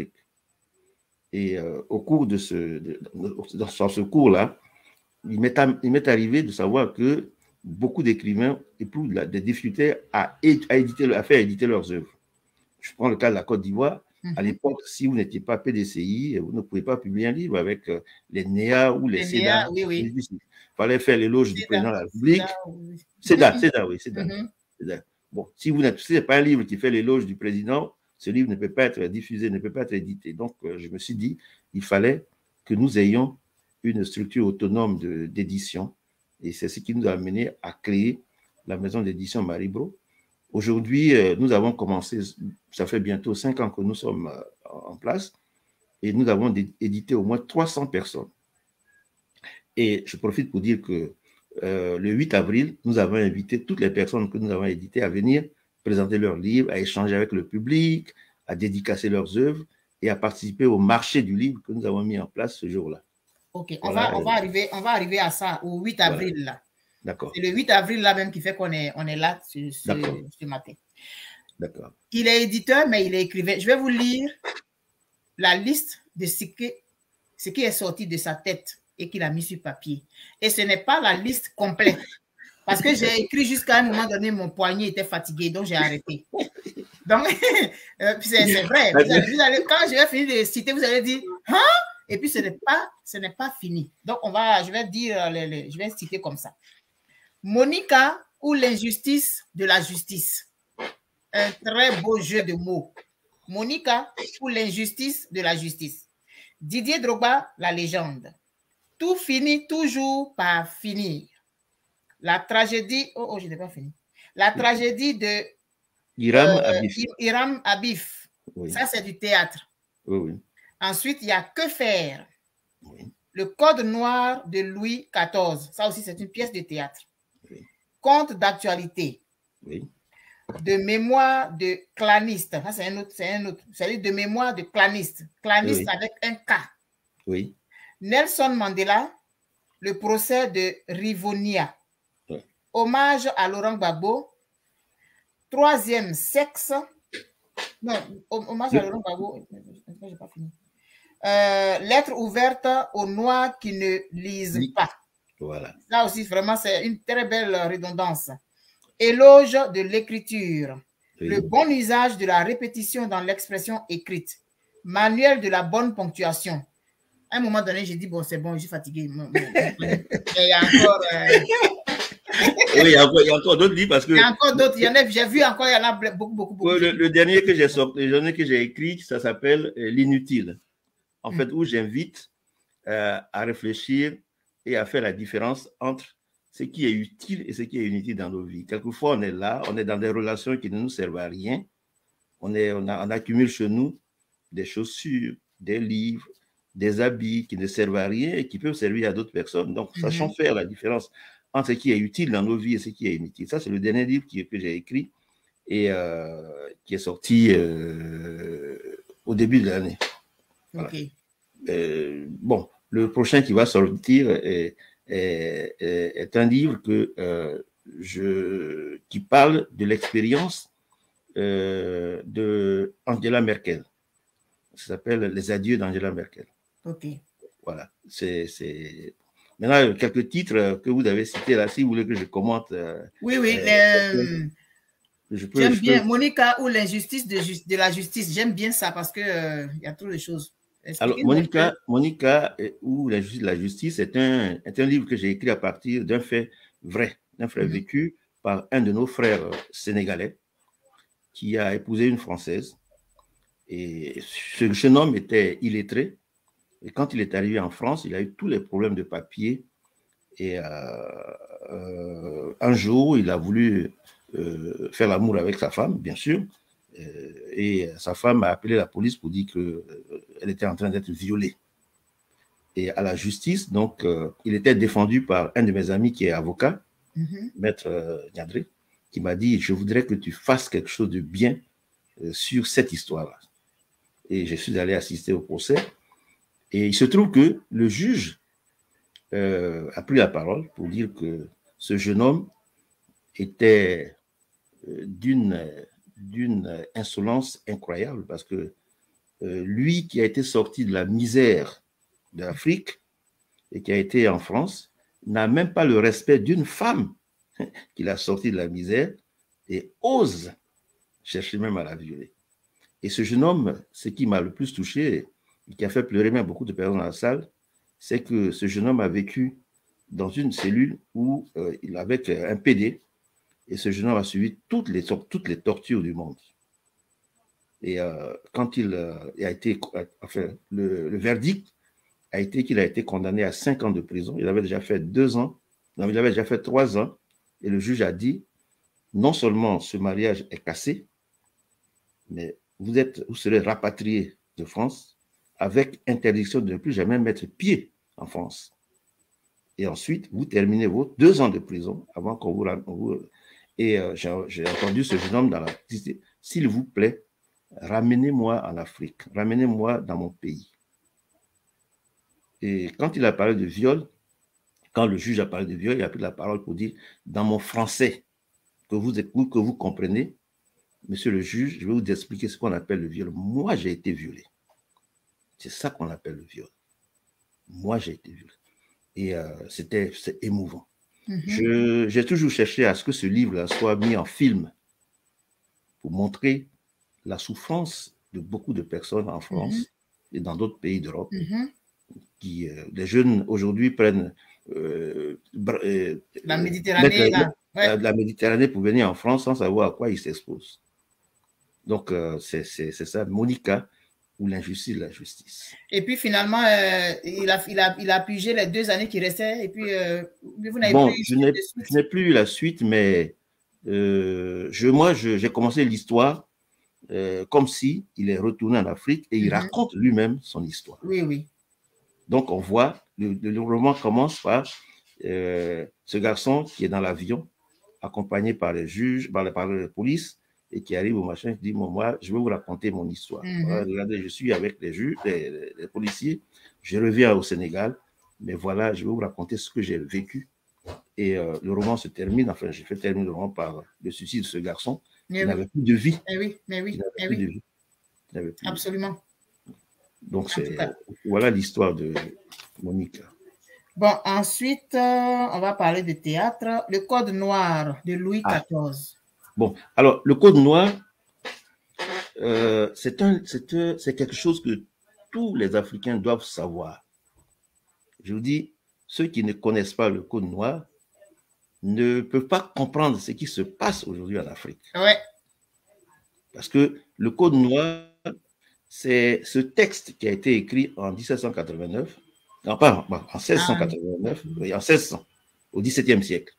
Et au cours de dans ce cours-là, il m'est arrivé de savoir que beaucoup d'écrivains éprouvent des difficultés à faire éditer leurs œuvres. Je prends le cas de la Côte d'Ivoire. À l'époque, si vous n'étiez pas PDCI, vous ne pouvez pas publier un livre avec les NEA ou les CEDA. Oui. Il fallait faire l'éloge du président de la République. CEDA. Bon, si ce n'est pas un livre qui fait l'éloge du président, ce livre ne peut pas être diffusé, ne peut pas être édité. Donc, je me suis dit, il fallait que nous ayons une structure autonome d'édition. Et c'est ce qui nous a amené à créer la maison d'édition Maribro. Aujourd'hui, nous avons commencé, ça fait bientôt 5 ans que nous sommes en place, et nous avons édité au moins 300 personnes. Et je profite pour dire que le 8 avril, nous avons invité toutes les personnes que nous avons éditées à venir présenter leurs livres, à échanger avec le public, à dédicacer leurs œuvres et à participer au marché du livre que nous avons mis en place ce jour-là. Ok, voilà, on va arriver à ça au 8 avril. Voilà. Là. D'accord. C'est le 8 avril là même qui fait qu'on est là ce matin. D'accord. Il est éditeur, mais il est écrivain. Je vais vous lire la liste de ce qui est sorti de sa tête et qu'il a mis sur papier. Et ce n'est pas la liste complète. Parce que j'ai écrit jusqu'à un moment donné, mon poignet était fatigué, donc j'ai arrêté. Donc, c'est vrai. Quand je vais finir de citer, vous allez dire « Hein ?» Et puis, ce n'est pas fini. Donc, je vais dire, je vais citer comme ça. Monica ou l'injustice de la justice. Un très beau jeu de mots. Monica ou l'injustice de la justice. Didier Drogba, la légende. Tout finit toujours par finir. La tragédie... Oh, je n'ai pas fini. La tragédie de Hiram Abif. Oui. Ça, c'est du théâtre. Oui. Ensuite, il y a Que faire? Oui. Le Code noir de Louis XIV. Ça aussi, c'est une pièce de théâtre. Oui. Conte d'actualité. Oui. De mémoire de claniste. Ça, c'est un autre. C'est de mémoire de claniste. Claniste oui. Avec un K. Oui. Nelson Mandela. Le procès de Rivonia. Oui. Hommage à Laurent Gbagbo. Troisième sexe. Non, hommage à Laurent Gbagbo. Je n'ai pas fini. Lettre ouverte aux Noirs qui ne lisent pas. Voilà. Là aussi, vraiment, c'est une très belle redondance. Éloge de l'écriture. Oui. Le bon usage de la répétition dans l'expression écrite. Manuel de la bonne ponctuation. À un moment donné, j'ai dit, bon, c'est bon, je suis fatigué. Il y a encore... Oui, il y a encore d'autres livres parce que... Il y a encore d'autres. J'ai vu encore, il y en a beaucoup. Le dernier que j'ai sorti, le dernier que j'ai écrit, ça s'appelle L'inutile. En fait, où j'invite à réfléchir et à faire la différence entre ce qui est utile et ce qui est inutile dans nos vies. Quelquefois, on est là, on est dans des relations qui ne nous servent à rien. On accumule chez nous des chaussures, des livres, des habits qui ne servent à rien et qui peuvent servir à d'autres personnes. Donc, sachons faire la différence entre ce qui est utile dans nos vies et ce qui est inutile. Ça, c'est le dernier livre que j'ai écrit et qui est sorti au début de l'année. Voilà. Okay. Bon, le prochain qui va sortir est un livre qui parle de l'expérience de Angela Merkel. Ça s'appelle Les adieux d'Angela Merkel. Ok. Voilà. Maintenant, quelques titres que vous avez cités là, si vous voulez que je commente. Oui. J'aime bien Monica ou l'injustice de la justice. J'aime bien ça parce que y a trop de choses. Alors, Monica ou l'injustice de la justice est un livre que j'ai écrit à partir d'un fait vrai, d'un fait vécu par un de nos frères sénégalais qui a épousé une Française Et ce jeune homme était illettré. Et quand il est arrivé en France, il a eu tous les problèmes de papier. Et un jour, il a voulu faire l'amour avec sa femme, bien sûr. Et sa femme a appelé la police pour dire qu'elle était en train d'être violée. Et à la justice, donc, il était défendu par un de mes amis qui est avocat, Maître Niadré, qui m'a dit « Je voudrais que tu fasses quelque chose de bien sur cette histoire-là. » Et je suis allé assister au procès. Et il se trouve que le juge a pris la parole pour dire que ce jeune homme était d'une insolence incroyable parce que lui qui a été sorti de la misère de l'Afrique et qui a été en France n'a même pas le respect d'une femme qu'il a sorti de la misère et ose chercher même à la violer. Et ce jeune homme, ce qui m'a le plus touché et qui a fait pleurer même beaucoup de personnes dans la salle, c'est que ce jeune homme a vécu dans une cellule où il avait un PD et ce jeune homme a suivi toutes les tortures du monde. Et quand il a été, enfin, le verdict a été qu'il a été condamné à 5 ans de prison. Il avait déjà fait 2 ans, non, il avait déjà fait 3 ans, et le juge a dit, non seulement ce mariage est cassé, mais vous serez rapatrié de France avec interdiction de ne plus jamais mettre pied en France. Et ensuite, vous terminez vos 2 ans de prison avant qu'on vous... Et j'ai entendu ce jeune homme dans la... S'il vous plaît, ramenez-moi en Afrique, ramenez-moi dans mon pays. Et quand il a parlé de viol, quand le juge a parlé de viol, il a pris la parole pour dire, dans mon français, que vous comprenez, monsieur le juge, je vais vous expliquer ce qu'on appelle le viol. Moi, j'ai été violé. C'est ça qu'on appelle le viol. Moi, j'ai été violé. Et c'est émouvant. J'ai toujours cherché à ce que ce livre-là soit mis en film pour montrer la souffrance de beaucoup de personnes en France et dans d'autres pays d'Europe. Les jeunes aujourd'hui prennent la Méditerranée, la Méditerranée pour venir en France sans savoir à quoi ils s'exposent. Donc, c'est ça, Monica, ou l'injustice de la justice. Et puis finalement, il a pigé les 2 années qui restaient. Et puis, vous n'avez bon, plus je n'ai plus eu la suite, mais moi, j'ai commencé l'histoire comme si il est retourné en Afrique et il raconte lui-même son histoire. Oui, oui. Donc, on voit, le roman commence par ce garçon qui est dans l'avion, accompagné par les juges, par la police, et qui arrive au machin, qui dit, moi, je vais vous raconter mon histoire. Voilà, regardez, je suis avec les juges, les policiers, je reviens au Sénégal, mais voilà, je vais vous raconter ce que j'ai vécu. Et le roman se termine, enfin, j'ai fait terminer le roman par le suicide de ce garçon, qui n'avait plus de vie. Absolument. Donc, voilà l'histoire de Monica. Bon, ensuite, on va parler de théâtre. Le Code noir de Louis XIV. Bon, alors, le Code noir, c'est quelque chose que tous les Africains doivent savoir. Je vous dis, ceux qui ne connaissent pas le Code noir ne peuvent pas comprendre ce qui se passe aujourd'hui en Afrique. Ouais. Parce que le Code noir, c'est ce texte qui a été écrit en 1789, non, pas en 1689, oui, en 1600, au XVIIe siècle.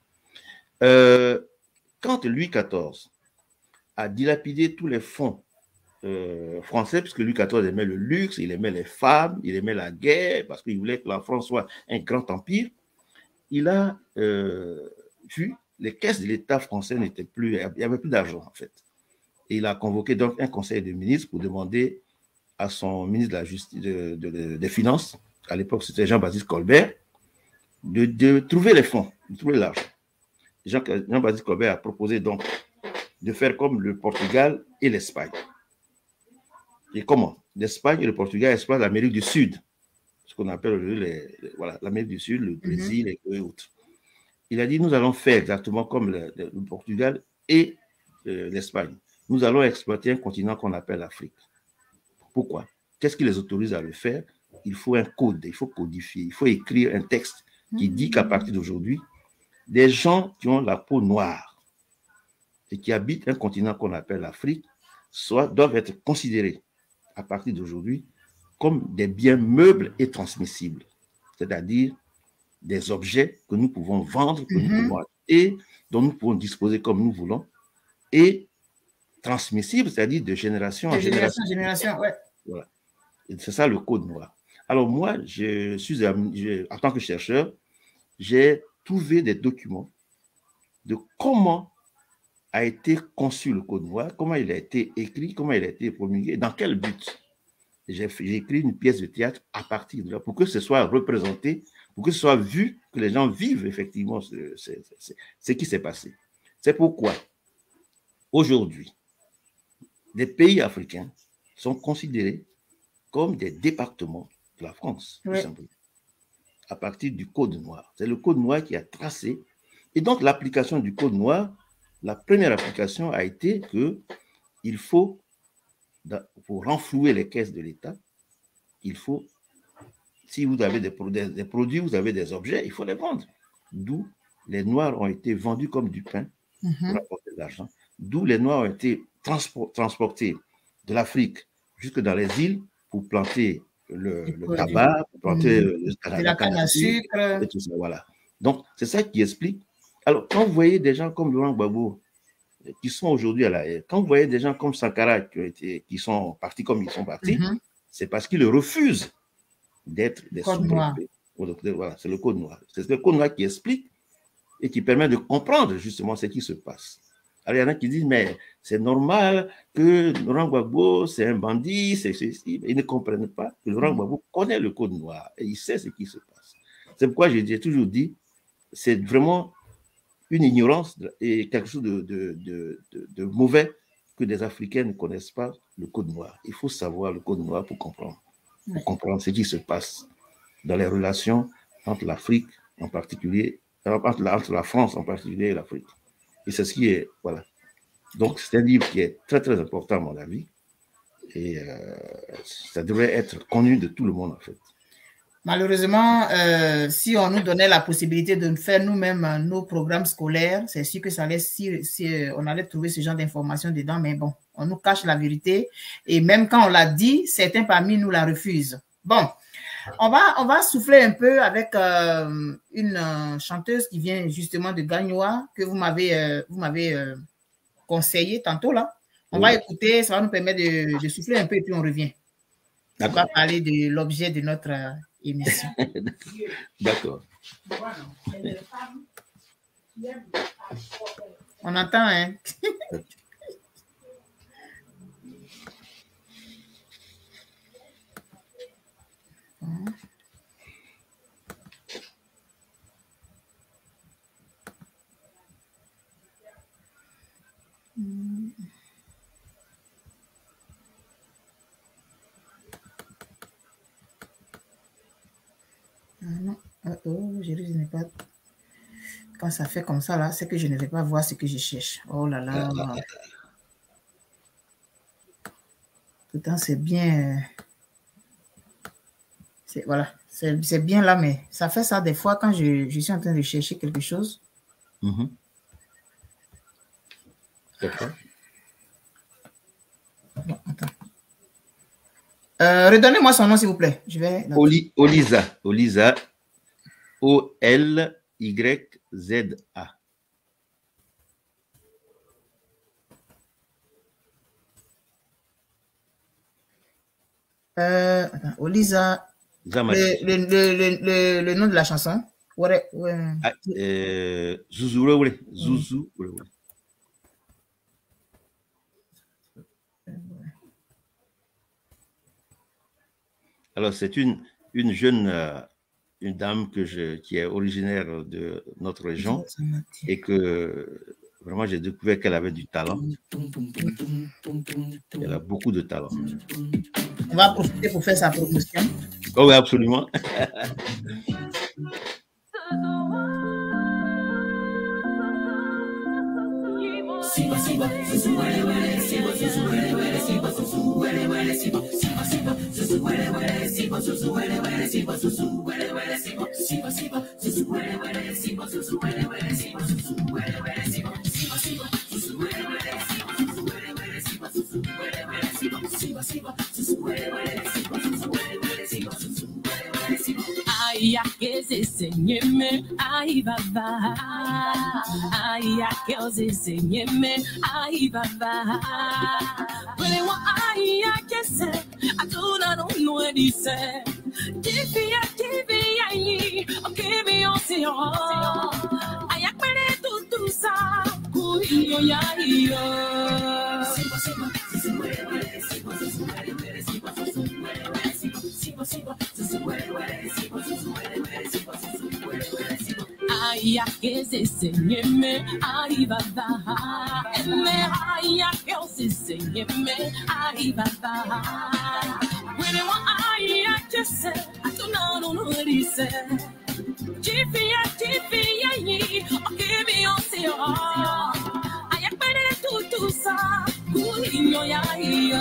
Quand Louis XIV a dilapidé tous les fonds français, puisque Louis XIV aimait le luxe, il aimait les femmes, il aimait la guerre, parce qu'il voulait que la France soit un grand empire, il a vu les caisses de l'État français n'étaient plus, il n'y avait plus d'argent en fait. Et il a convoqué donc un conseil de ministres pour demander à son ministre de la Justice, des Finances, à l'époque c'était Jean-Baptiste Colbert, de trouver les fonds, de trouver l'argent. Jean-Baptiste Colbert a proposé donc de faire comme le Portugal et l'Espagne. Et comment? L'Espagne et le Portugal exploitent l'Amérique du Sud, ce qu'on appelle voilà, l'Amérique du Sud, le Brésil et autres. Il a dit, nous allons faire exactement comme le Portugal et l'Espagne. Nous allons exploiter un continent qu'on appelle l'Afrique. Pourquoi? Qu'est-ce qui les autorise à le faire? Il faut un code, il faut codifier, il faut écrire un texte qui dit qu'à partir d'aujourd'hui, des gens qui ont la peau noire et qui habitent un continent qu'on appelle l'Afrique doivent être considérés à partir d'aujourd'hui comme des biens meubles et transmissibles, c'est-à-dire des objets que nous pouvons vendre, que nous pouvons acheter, dont nous pouvons disposer comme nous voulons, et transmissibles, c'est-à-dire de génération en génération. Ouais. Voilà. C'est ça le code noir. Alors moi, en tant que chercheur, j'ai trouvé des documents de comment a été conçu le code noir, comment il a été écrit, comment il a été promulgué, dans quel but. J'ai écrit une pièce de théâtre à partir de là, pour que ce soit représenté, pour que ce soit vu, que les gens vivent effectivement ce qui s'est passé. C'est pourquoi, aujourd'hui, les pays africains sont considérés comme des départements de la France, tout simplement, à partir du code noir. C'est le code noir qui a tracé. Et donc, l'application du code noir, la première application a été qu'il faut, pour renflouer les caisses de l'État, il faut, si vous avez des produits, vous avez des objets, il faut les vendre. D'où les Noirs ont été vendus comme du pain pour apporter de l'argent. D'où les Noirs ont été transportés de l'Afrique jusque dans les îles pour planter le tabac, pour planter la canne à sucre. Et tout ça, voilà. Donc, c'est ça qui explique. Alors, quand vous voyez des gens comme Laurent Gbagbo, qui sont aujourd'hui à la haie, quand vous voyez des gens comme Sankara qui sont partis comme ils sont partis, c'est parce qu'ils refusent d'être des sous-préfets. Voilà, c'est le code noir. C'est le code noir qui explique et qui permet de comprendre justement ce qui se passe. Alors, il y en a qui disent, mais c'est normal que Laurent Gbagbo, c'est un bandit, c'est ceci. Ils ne comprennent pas que Laurent Gbagbo connaît le code noir et il sait ce qui se passe. C'est pourquoi j'ai toujours dit, c'est vraiment une ignorance et quelque chose de mauvais que des Africains ne connaissent pas le code noir. Il faut savoir le code noir pour comprendre ce qui se passe dans les relations entre l'Afrique en particulier, entre la France en particulier et l'Afrique. Et c'est ce qui est, voilà. Donc, c'est un livre qui est très, très important à mon avis. Et ça devrait être connu de tout le monde, en fait. Malheureusement, si on nous donnait la possibilité de faire nous-mêmes nos programmes scolaires, c'est sûr que ça allait, on allait trouver ce genre d'informations dedans, mais bon, on nous cache la vérité. Et même quand on l'a dit, certains parmi nous la refusent. Bon, on va souffler un peu avec une chanteuse qui vient justement de Gagnoa, que vous m'avez conseillé tantôt là. On va écouter, ça va nous permettre de souffler un peu et puis on revient. On va parler de l'objet de notre émission. D'accord. On entend, hein? Non, je n'ai pas. Quand ça fait comme ça, là, c'est que je ne vais pas voir ce que je cherche. Oh là là. Pourtant, c'est bien. Voilà, c'est bien là, mais ça fait ça des fois quand je suis en train de chercher quelque chose. D'accord. Bon, attends. Redonnez-moi son nom, s'il vous plaît. Je vais... Oliza. O-L-Y-Z-A. Attends, Oliza. Le nom de la chanson. Zouzou. Alors, c'est une jeune, une dame qui est originaire de notre région et que vraiment j'ai découvert qu'elle avait du talent. Elle a beaucoup de talent. On va profiter pour faire sa promotion. Oh oui, absolument. nyeme ai baba ai akeze nyeme ai baba when I want ai akeze I do not know what he said give me ai okay me on say ai akpere tu sa kuyo ya yo Aya que se señeme, ay baba, me aya que se señeme, ay baba. When I want aya que se, I don't know what he said. Jiffy, ye, okay, me on say aya pere tu sa, kuyo ya yo.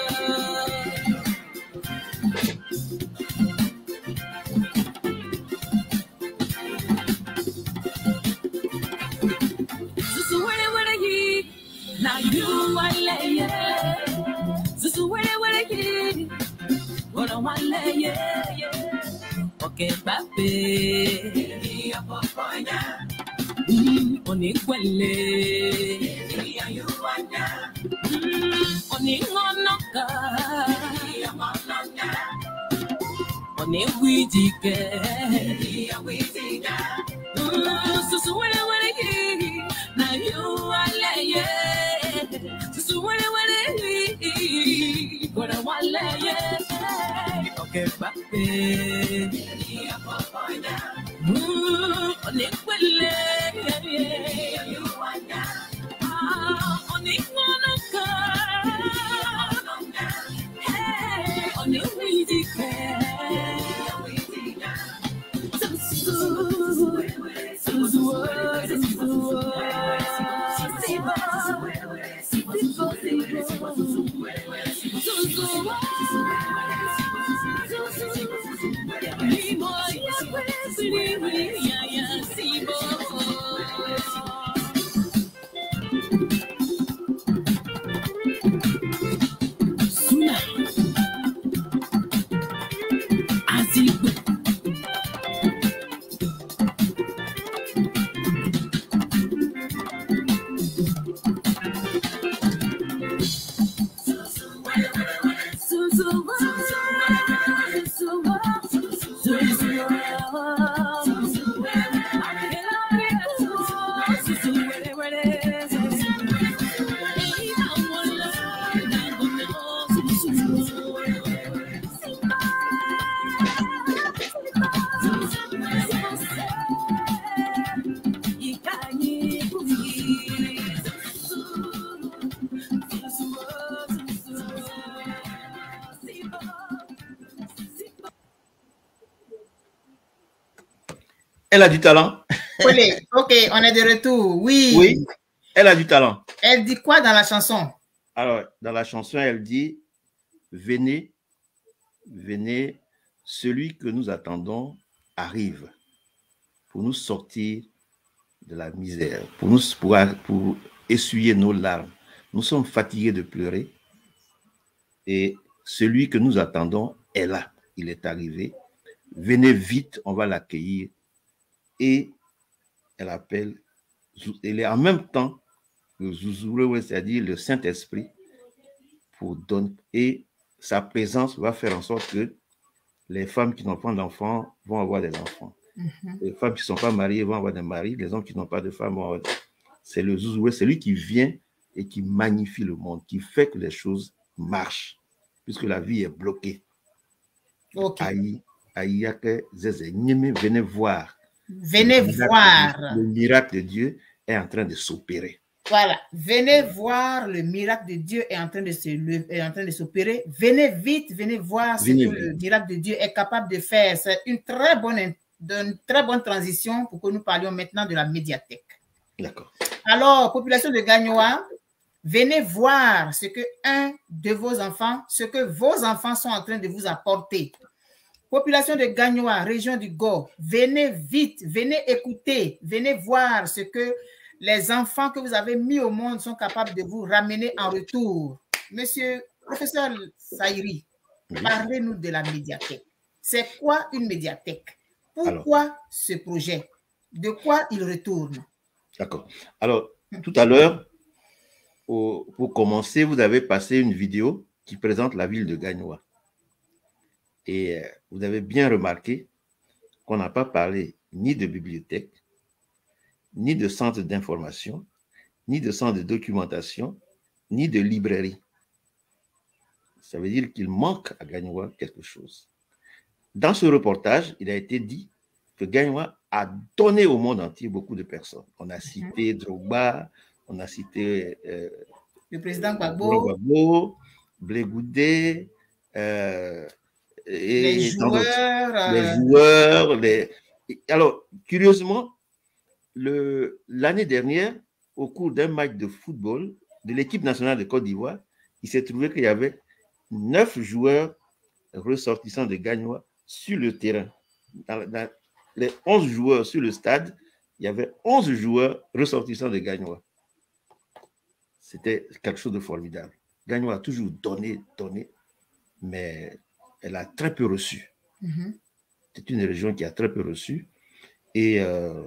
Now you are laying, this is where you what I want laying, okay, baby, Oniquelle, Oningonoka, Oniwidike, so now you are laying. What I want okay, baby. Elle a du talent. Oui, ok, on est de retour. Oui. Oui, elle a du talent. Elle dit quoi dans la chanson? Alors, dans la chanson, elle dit « Venez, venez, celui que nous attendons arrive pour nous sortir de la misère, pour essuyer nos larmes. Nous sommes fatigués de pleurer et celui que nous attendons est là. Il est arrivé. Venez vite, on va l'accueillir. » Et elle appelle, elle est en même temps le Zouzoulé, c'est-à-dire le Saint-Esprit, pour donner, et sa présence va faire en sorte que les femmes qui n'ont pas d'enfants vont avoir des enfants. Les femmes qui ne sont pas mariées vont avoir des maris, les hommes qui n'ont pas de femmes vont avoir des... C'est le Zouzoulé, c'est lui qui vient et qui magnifie le monde, qui fait que les choses marchent, puisque la vie est bloquée. Ok. Venez voir. Venez voir. Le miracle de Dieu est en train de s'opérer. Voilà. Venez voir, le miracle de Dieu est en train de s'opérer. Venez vite, venez voir ce que le miracle de Dieu est capable de faire. C'est une très bonne transition pour que nous parlions maintenant de la médiathèque. D'accord. Alors, population de Gagnoa, venez voir ce que vos enfants sont en train de vous apporter. Population de Gagnoa, région du Go, venez vite, venez écouter, venez voir ce que les enfants que vous avez mis au monde sont capables de vous ramener en retour. Monsieur professeur Saïri, parlez-nous de la médiathèque. C'est quoi une médiathèque? Pourquoi ce projet? De quoi il retourne? D'accord. Alors, tout à l'heure, pour commencer, vous avez passé une vidéo qui présente la ville de Gagnoa. Et vous avez bien remarqué qu'on n'a pas parlé ni de bibliothèque, ni de centre d'information, ni de centre de documentation, ni de librairie. Ça veut dire qu'il manque à Gagnoa quelque chose. Dans ce reportage, il a été dit que Gagnoa a donné au monde entier beaucoup de personnes. On a cité Drogba, on a cité le président Gbagbo, Blé Goudé, les joueurs. Alors, curieusement, l'année dernière, au cours d'un match de football de l'équipe nationale de Côte d'Ivoire, il s'est trouvé qu'il y avait 9 joueurs ressortissants de Gagnoa sur le terrain. Dans les 11 joueurs sur le stade, il y avait 11 joueurs ressortissants de Gagnoa. C'était quelque chose de formidable. Gagnoa a toujours donné, mais elle a très peu reçu. C'est une région qui a très peu reçu. Et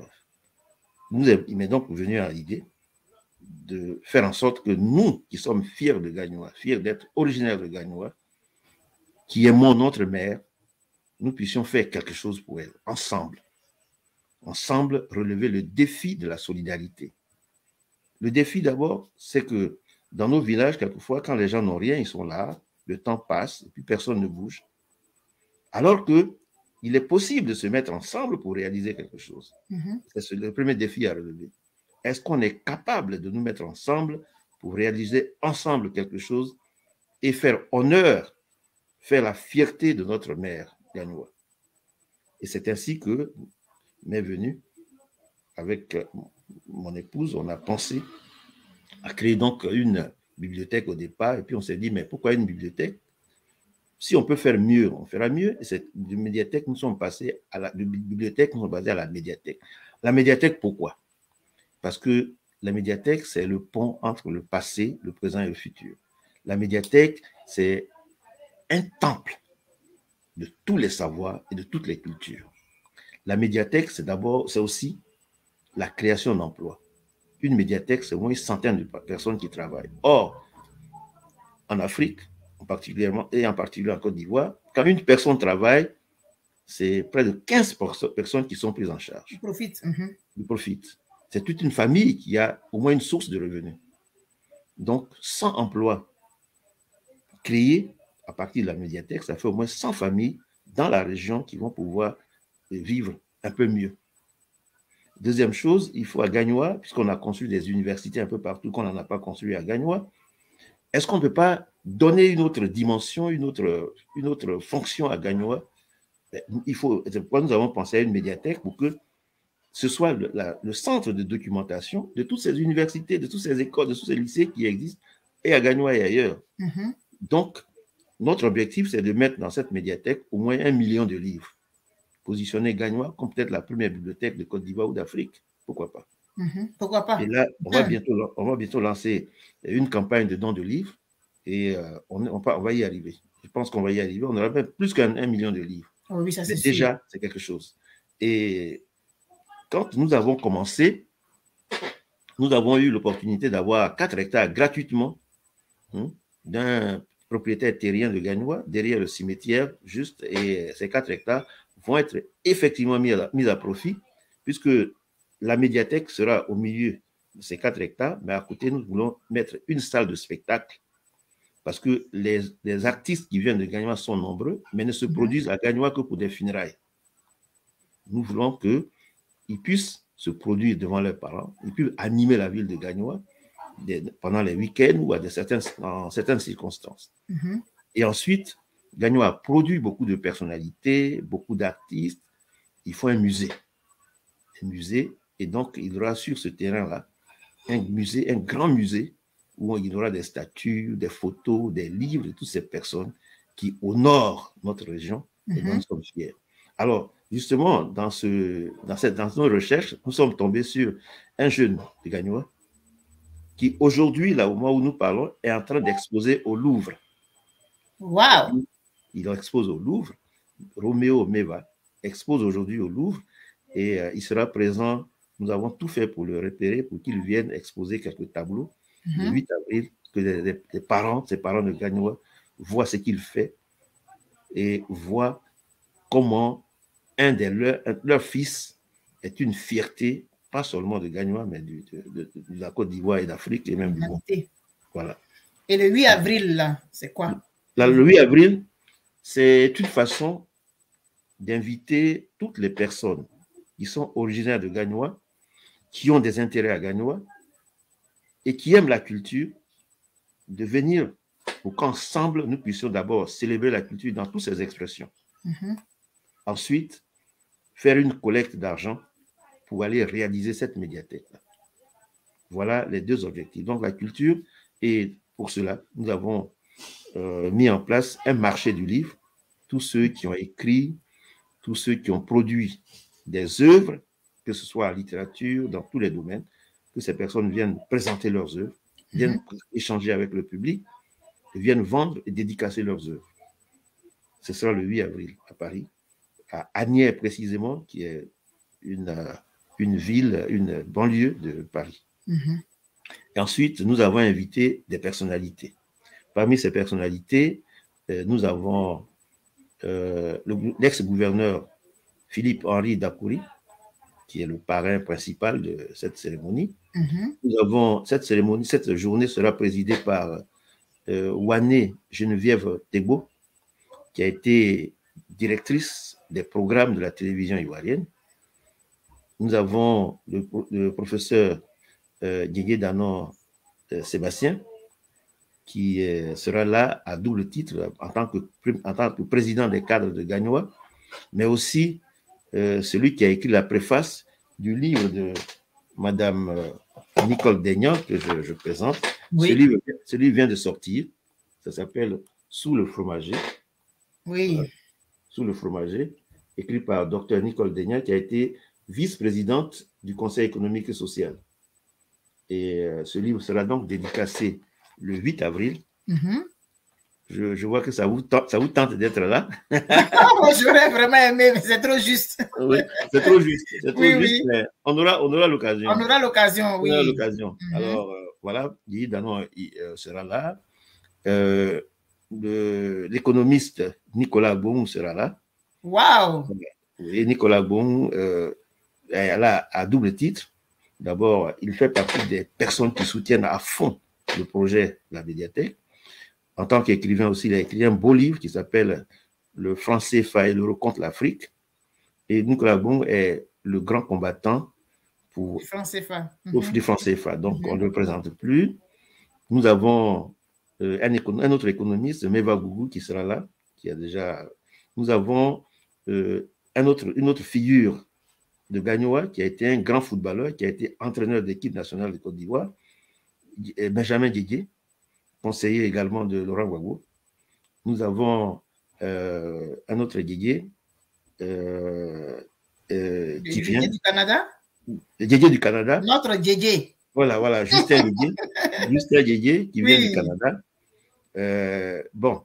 il m'est donc venu à l'idée de faire en sorte que nous, qui sommes fiers de Gagnoa, fiers d'être originaires de Gagnoa, qui aimons notre mère, nous puissions faire quelque chose pour elle, ensemble. Ensemble, relever le défi de la solidarité. Le défi, d'abord, c'est que dans nos villages, quelquefois, quand les gens n'ont rien, ils sont là, le temps passe, et puis personne ne bouge. Alors qu'il est possible de se mettre ensemble pour réaliser quelque chose. C'est le premier défi à relever. Est-ce qu'on est capable de nous mettre ensemble pour réaliser ensemble quelque chose et faire honneur, faire la fierté de notre mère, Gagnoa? Et c'est ainsi que m'est venu, avec mon épouse, on a pensé à créer donc une bibliothèque au départ, et puis on s'est dit, mais pourquoi une bibliothèque? Si on peut faire mieux, on fera mieux. Et cette médiathèque, nous sommes passés à la bibliothèque, nous sommes passés à la médiathèque. La médiathèque, pourquoi? Parce que la médiathèque, c'est le pont entre le passé, le présent et le futur. La médiathèque, c'est un temple de tous les savoirs et de toutes les cultures. La médiathèque, c'est aussi la création d'emplois. Une médiathèque, c'est au moins une centaine de personnes qui travaillent. Or, en Afrique, en particulier en Côte d'Ivoire, quand une personne travaille, c'est près de 15 personnes qui sont prises en charge. Ils profitent. Ils profitent. C'est toute une famille qui a au moins une source de revenus. Donc, 100 emplois créés à partir de la médiathèque, ça fait au moins 100 familles dans la région qui vont pouvoir vivre un peu mieux. Deuxième chose, il faut à Gagnoa, puisqu'on a construit des universités un peu partout, qu'on n'en a pas construit à Gagnoa, est-ce qu'on ne peut pas donner une autre dimension, une autre fonction à Gagnoa? C'est pourquoi nous avons pensé à une médiathèque pour que ce soit le centre de documentation de toutes ces universités, de toutes ces écoles, de tous ces lycées qui existent, et à Gagnoa et ailleurs. Donc, notre objectif, c'est de mettre dans cette médiathèque au moins 1 million de livres. Positionner Gagnoa comme peut-être la première bibliothèque de Côte d'Ivoire ou d'Afrique. Pourquoi pas? Pourquoi pas? Et là, on va bientôt lancer une campagne de dons de livres et on va y arriver. Je pense qu'on va y arriver. On aura même plus qu'1 million de livres. Oh oui, ça c'est sûr. Déjà, c'est quelque chose. Et quand nous avons commencé, nous avons eu l'opportunité d'avoir 4 hectares gratuitement d'un propriétaire terrien de Gagnoa, derrière le cimetière, juste, et ces 4 hectares vont être effectivement mis à profit, puisque la médiathèque sera au milieu de ces 4 hectares, mais à côté, nous voulons mettre une salle de spectacle, parce que les artistes qui viennent de Gagnoa sont nombreux, mais ne se produisent à Gagnoa que pour des funérailles. Nous voulons qu'ils puissent se produire devant leurs parents, ils puissent animer la ville de Gagnoa pendant les week-ends ou en certaines circonstances. Et ensuite, Gagnoa a produit beaucoup de personnalités, beaucoup d'artistes. Il faut un musée. Et donc, il y aura sur ce terrain-là un grand musée, où il y aura des statues, des photos, des livres de toutes ces personnes qui honorent notre région et dont nous sommes fiers. Alors, justement, dans nos recherches, nous sommes tombés sur un jeune de Gagnoa qui, aujourd'hui, là, au moment où nous parlons, est en train d'exposer au Louvre. Wow! Il expose au Louvre, Roméo Meva. expose aujourd'hui au Louvre et il sera présent. Nous avons tout fait pour le repérer, pour qu'il vienne exposer quelques tableaux le 8 avril, que ses parents de Gagnoa voient ce qu'il fait et voient comment un de leurs fils est une fierté, pas seulement de Gagnoa, mais de la Côte d'Ivoire et d'Afrique et même du monde. Voilà. Et le 8 avril, là, c'est quoi? Là, le 8 avril, c'est une façon d'inviter toutes les personnes qui sont originaires de Gagnoa, qui ont des intérêts à Gagnoa et qui aiment la culture, de venir pour qu'ensemble, nous puissions d'abord célébrer la culture dans toutes ses expressions. Ensuite, faire une collecte d'argent pour aller réaliser cette médiathèque-là. Voilà les deux objectifs. Donc, la culture, et pour cela, nous avons mis en place un marché du livre. Tous ceux qui ont écrit, tous ceux qui ont produit des œuvres, que ce soit en littérature, dans tous les domaines, que ces personnes viennent présenter leurs œuvres, viennent échanger avec le public, viennent vendre et dédicacer leurs œuvres. Ce sera le 8 avril à Paris, à Asnières précisément, qui est une ville, une banlieue de Paris. Et ensuite, nous avons invité des personnalités. Parmi ces personnalités, nous avons l'ex-gouverneur Philippe-Henri Dacoury, qui est le parrain principal de cette cérémonie. Nous avons cette journée sera présidée par Wané Geneviève Tegbo, qui a été directrice des programmes de la télévision ivoirienne. Nous avons le professeur Didier Danon Sébastien, qui sera là à double titre en tant que président des cadres de Gagnoa, mais aussi celui qui a écrit la préface du livre de Madame Nicole Daignan, que je présente. Ce livre vient de sortir. Ça s'appelle Sous le fromager. Sous le fromager, écrit par Dr Nicole Daignan, qui a été vice-présidente du Conseil économique et social. Et ce livre sera donc dédicacé le 8 avril. Je vois que ça vous tente d'être là. J'aurais vraiment aimé, mais c'est trop juste. Oui, c'est trop juste. C'est trop juste, mais on aura l'occasion. On aura l'occasion, oui. On aura l'occasion. Alors, voilà, Didier Danon sera là. L'économiste Nicolas Boum sera là. Waouh! Et Nicolas Boum est là à double titre. D'abord, il fait partie des personnes qui soutiennent à fond le projet de la médiathèque. En tant qu'écrivain aussi, il a écrit un beau livre qui s'appelle Le franc CFA et l'euro contre l'Afrique. Et Nicolas Boum est le grand combattant pour du franc CFA. Du franc CFA. Donc, on ne le présente plus. Nous avons un autre économiste, Meva Gougou, qui sera là, qui a déjà... Nous avons une autre figure de Gagnoa, qui a été un grand footballeur, qui a été entraîneur d'équipe nationale de Côte d'Ivoire, Benjamin Didier, conseiller également de Laurent Gbagbo. Nous avons un autre Didier qui vient... du Canada? Didier du Canada. Notre Didier. Voilà, Justin Didier. Justin Didier qui vient du Canada. Bon,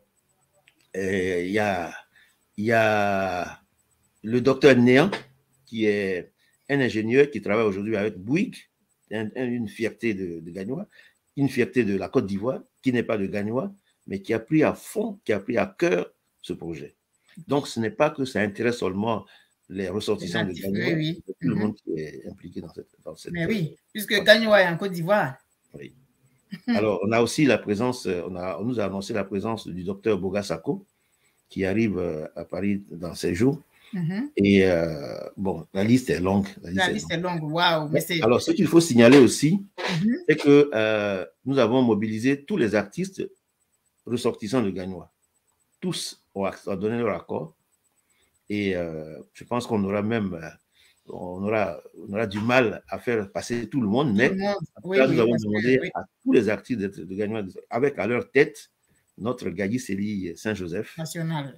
il y a le docteur Néant, qui est un ingénieur qui travaille aujourd'hui avec Bouygues, une fierté de Gagnoa, une fierté de la Côte d'Ivoire, qui n'est pas de Gagnoa, mais qui a pris à fond, qui a pris à cœur ce projet. Donc, ce n'est pas que ça intéresse seulement les ressortissants de Gagnoa, tout le monde qui est impliqué dans cette mais oui, puisque Gagnoa est en Côte d'Ivoire. Oui. Alors, on a aussi la présence, on nous a annoncé la présence du docteur Boga Sako, qui arrive à Paris dans ces jours. Et bon, la liste est longue. La liste est longue, waouh. Alors, ce qu'il faut signaler aussi, c'est que nous avons mobilisé tous les artistes ressortissants de Gagnoa. Tous ont donné leur accord. Et je pense qu'on aura même... on aura du mal à faire passer tout le monde, mais nous avons demandé à tous les artistes de Gagnoa, avec à leur tête notre Gadi Seli Saint-Joseph, national,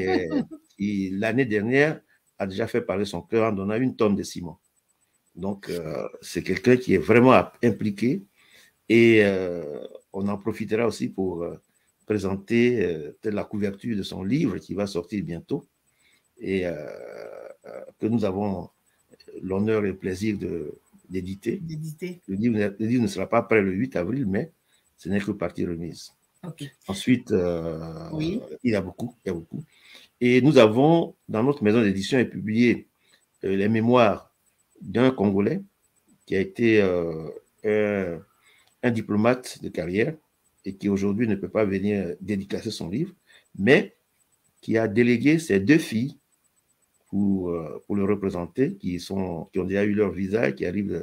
qui l'année dernière a déjà fait parler son cœur en donnant 1 tonne de ciment. Donc, c'est quelqu'un qui est vraiment impliqué et on en profitera aussi pour présenter la couverture de son livre qui va sortir bientôt. et que nous avons l'honneur et le plaisir d'éditer. Le livre ne sera pas prêt le 8 avril, mais ce n'est que partie remise. Okay. Ensuite, il y a beaucoup. Et nous avons, dans notre maison d'édition, publié les mémoires d'un Congolais qui a été un diplomate de carrière et qui aujourd'hui ne peut pas venir dédicacer son livre, mais qui a délégué ses 2 filles pour le représenter, qui ont déjà eu leur visa et qui arrivent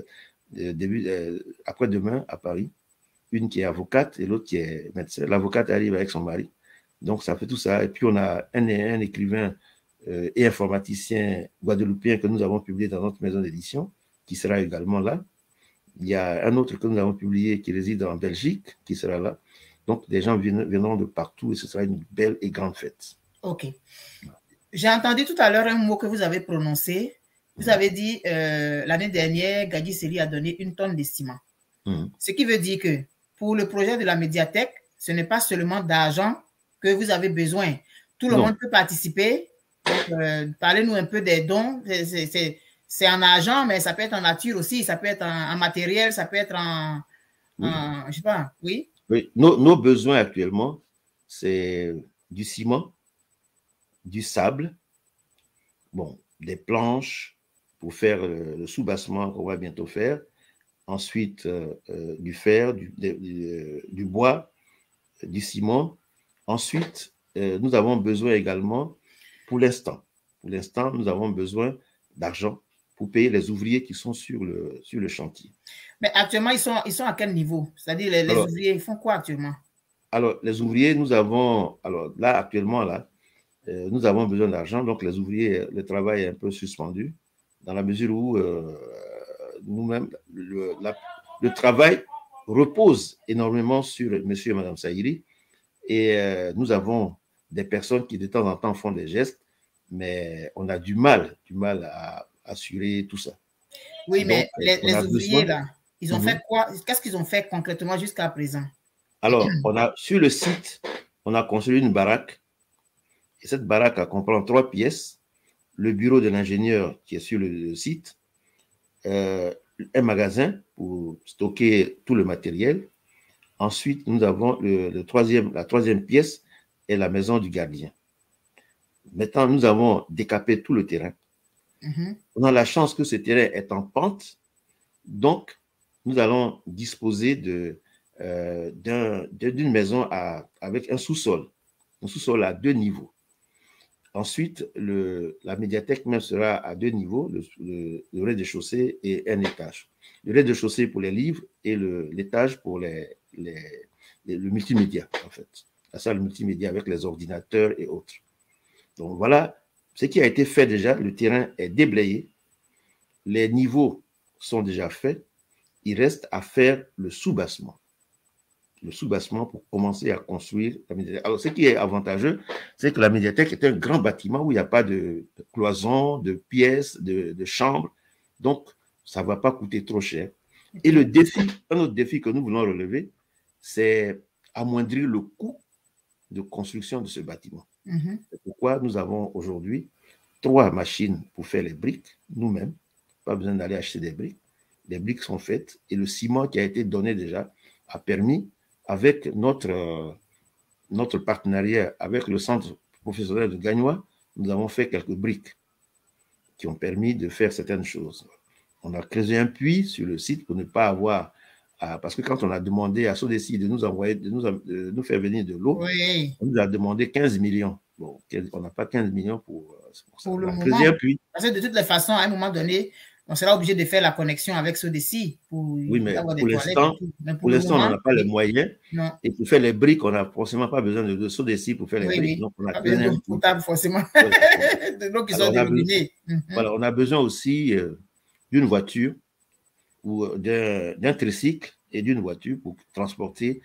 après-demain à Paris. Une qui est avocate et l'autre qui est médecin. L'avocate arrive avec son mari. Donc, ça fait tout ça. Et puis, on a un écrivain et informaticien guadeloupéen que nous avons publié dans notre maison d'édition, qui sera également là. Il y a un autre que nous avons publié qui réside en Belgique, qui sera là. Donc, des gens viendront de partout et ce sera une belle et grande fête. OK. J'ai entendu tout à l'heure un mot que vous avez prononcé. Vous avez dit l'année dernière, Gadji Sely a donné 1 tonne de ciment. Ce qui veut dire que pour le projet de la médiathèque, ce n'est pas seulement d'argent que vous avez besoin. Tout le monde peut participer. Donc, parlez-nous un peu des dons. C'est en argent, mais ça peut être en nature aussi. Ça peut être en matériel, ça peut être en je sais pas, oui. Oui, nos besoins actuellement, c'est du ciment, du sable, bon, des planches pour faire le soubassement qu'on va bientôt faire. Ensuite, du fer, du bois, du ciment. Ensuite, nous avons besoin également, pour l'instant, nous avons besoin d'argent pour payer les ouvriers qui sont sur le chantier. Mais actuellement, ils sont à quel niveau? C'est-à-dire, les ouvriers, ils font quoi actuellement? Alors, les ouvriers, nous avons, alors là, actuellement, là, nous avons besoin d'argent. Donc, les ouvriers, le travail est un peu suspendu dans la mesure où nous-mêmes, le travail repose énormément sur monsieur et madame Saïri et nous avons des personnes qui de temps en temps font des gestes, mais on a du mal à assurer tout ça. Oui, donc, mais les ouvriers là, ils ont fait quoi? Qu'est-ce qu'ils ont fait concrètement jusqu'à présent? Alors, sur le site, on a construit une baraque et cette baraque comprend 3 pièces, le bureau de l'ingénieur qui est sur le site, un magasin pour stocker tout le matériel. Ensuite, nous avons la troisième pièce est la maison du gardien. Maintenant, nous avons décapé tout le terrain. On a la chance que ce terrain est en pente, donc nous allons disposer d'une maison avec un sous-sol à 2 niveaux. Ensuite, la médiathèque même sera à 2 niveaux, le rez-de-chaussée et un étage. Le rez-de-chaussée pour les livres et l'étage pour le multimédia, en fait. La salle multimédia avec les ordinateurs et autres. Donc voilà ce qui a été fait déjà. Le terrain est déblayé. Les niveaux sont déjà faits. Il reste à faire le soubassement. Le soubassement pour commencer à construire la médiathèque. Alors, ce qui est avantageux, c'est que la médiathèque est un grand bâtiment où il n'y a pas de cloisons, de pièces, de chambres. Donc, ça ne va pas coûter trop cher. Et un autre défi que nous voulons relever, c'est amoindrir le coût de construction de ce bâtiment. C'est pourquoi nous avons aujourd'hui 3 machines pour faire les briques, nous-mêmes. Pas besoin d'aller acheter des briques. Les briques sont faites et le ciment qui a été donné déjà a permis, avec notre partenariat avec le centre professionnel de Gagnois, nous avons fait quelques briques qui ont permis de faire certaines choses. On a creusé un puits sur le site pour ne pas avoir parce que quand on a demandé à Sodeci de nous faire venir de l'eau, oui, on nous a demandé 15 millions. Bon, on n'a pas 15 millions pour ça. Pour le moment, parce que de toutes les façons, à un moment donné, on sera obligé de faire la connexion avec Sodeci. Oui, mais pour l'instant, on n'en a pas les moyens. Non. Et pour faire les briques, on n'a forcément pas besoin de Sodeci pour faire les briques. Oui. Donc, on a pas besoin d'eau potable, forcément. Donc, ils sont déterminés. Voilà, on a besoin aussi d'une voiture ou d'un tricycle et d'une voiture pour transporter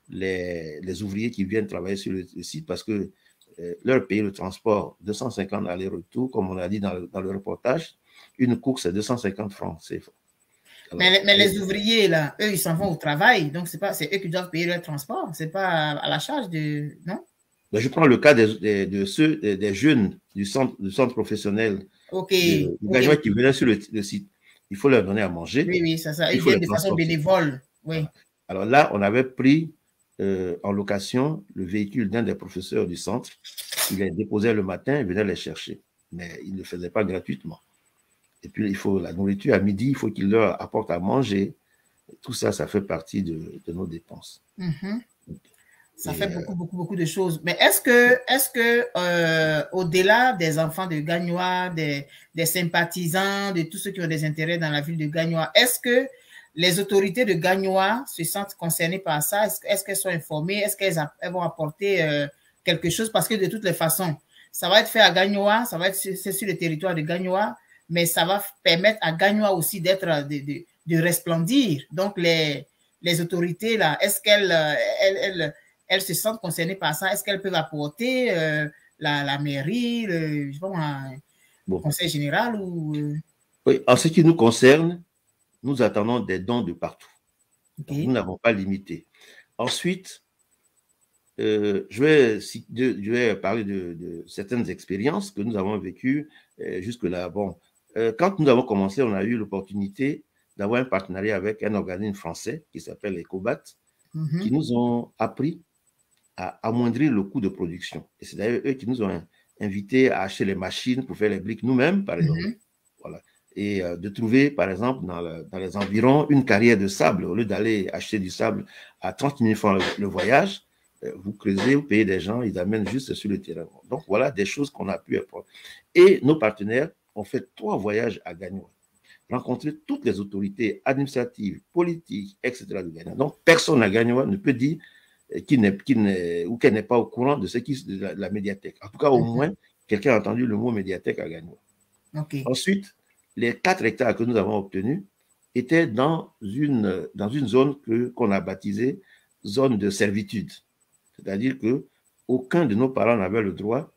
les ouvriers qui viennent travailler sur le site parce que leur payer le transport, 250 aller-retour, comme on a dit dans le reportage, une course c'est 250 francs. Alors, mais les ouvriers, là, eux, ils s'en vont au travail, donc c'est eux qui doivent payer leur transport, c'est pas à la charge de... Non? Ben, je prends le cas des jeunes du centre professionnel de Gagnoa qui venaient sur le site. Il faut leur donner à manger. Oui, oui, c'est ça. Ils viennent de façon bénévole. Oui. Alors là, on avait pris en location le véhicule d'un des professeurs du centre. Il les déposait le matin, il venait les chercher. Mais il ne le faisait pas gratuitement. Et puis, il faut la nourriture à midi, il faut qu'il leur apporte à manger. Tout ça, ça fait partie de nos dépenses. Ça fait beaucoup de choses. Mais est-ce que au-delà des enfants de Gagnoa, des sympathisants, de tous ceux qui ont des intérêts dans la ville de Gagnoa, est-ce que les autorités de Gagnoa se sentent concernées par ça? Est-ce qu'elles sont informées? Est-ce qu'elles vont apporter quelque chose? Parce que de toutes les façons, ça va être fait à Gagnoa, ça va être sur le territoire de Gagnoa, mais ça va permettre à Gagnoa aussi de resplendir. Donc, les autorités, là, est-ce qu'elles elles se sentent concernées par ça? Est-ce qu'elles peuvent apporter la mairie, je sais pas, le conseil général ou... Oui, en ce qui nous concerne, nous attendons des dons de partout. Okay. Nous n'avons pas limité. Ensuite, je vais parler de certaines expériences que nous avons vécues jusque-là. Bon, quand nous avons commencé, on a eu l'opportunité d'avoir un partenariat avec un organisme français qui s'appelle Ecobat, qui nous ont appris à amoindrir le coût de production. Et c'est d'ailleurs eux qui nous ont invités à acheter les machines pour faire les briques nous-mêmes, par exemple. Voilà. Et de trouver, par exemple, dans les environs, une carrière de sable. Au lieu d'aller acheter du sable à 30 000 francs le voyage, vous creusez, vous payez des gens, ils amènent juste sur le terrain. Donc, voilà des choses qu'on a pu apprendre. Et nos partenaires ont fait 3 voyages à Gagnoa, rencontrer toutes les autorités administratives, politiques, etc. de Gagnoa. Donc, personne à Gagnoa ne peut dire qu'elle n'est pas au courant de ce qui de la médiathèque. En tout cas, au moins, quelqu'un a entendu le mot médiathèque à Gagnoa. Ensuite, les 4 hectares que nous avons obtenus étaient dans une zone qu'on a baptisée zone de servitude. C'est-à-dire qu'aucun de nos parents n'avait le droit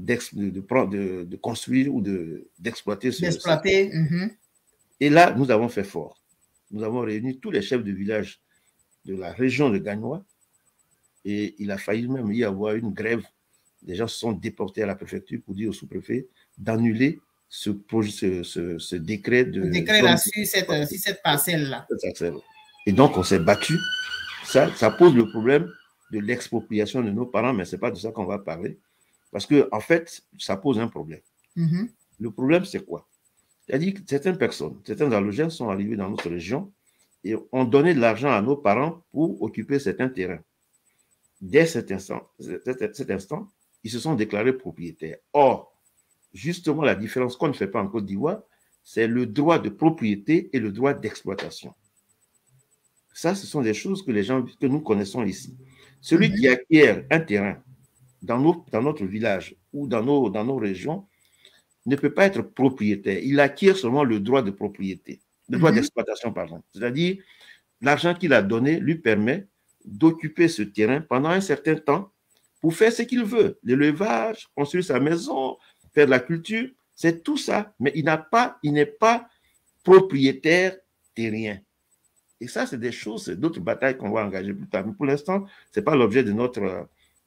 de construire ou d'exploiter ce site. Et là, nous avons fait fort. Nous avons réuni tous les chefs de village de la région de Gagnoa et il a failli même y avoir une grève. Les gens se sont déportés à la préfecture pour dire au sous-préfet d'annuler ce décret de... Le décret là sur cette parcelle-là. Et donc, on s'est battu. Ça pose le problème de l'expropriation de nos parents, mais ce n'est pas de ça qu'on va parler. Parce qu'en fait, ça pose un problème. Le problème, c'est quoi? C'est-à-dire que certaines personnes, certains allogènes sont arrivés dans notre région et ont donné de l'argent à nos parents pour occuper certains terrains. Dès cet instant, ils se sont déclarés propriétaires. Or, justement, la différence qu'on ne fait pas en Côte d'Ivoire, c'est le droit de propriété et le droit d'exploitation. Ça, ce sont des choses que nous connaissons ici. Celui qui acquiert un terrain dans notre village ou dans nos régions ne peut pas être propriétaire. Il acquiert seulement le droit de propriété, le droit d'exploitation, pardon. C'est-à-dire, l'argent qu'il a donné lui permet d'occuper ce terrain pendant un certain temps pour faire ce qu'il veut. L'élevage, construire sa maison, faire de la culture, c'est tout ça. Mais il n'est pas propriétaire terrien. Et ça, c'est des choses, c'est d'autres batailles qu'on va engager plus tard. Mais pour l'instant, ce n'est pas l'objet de notre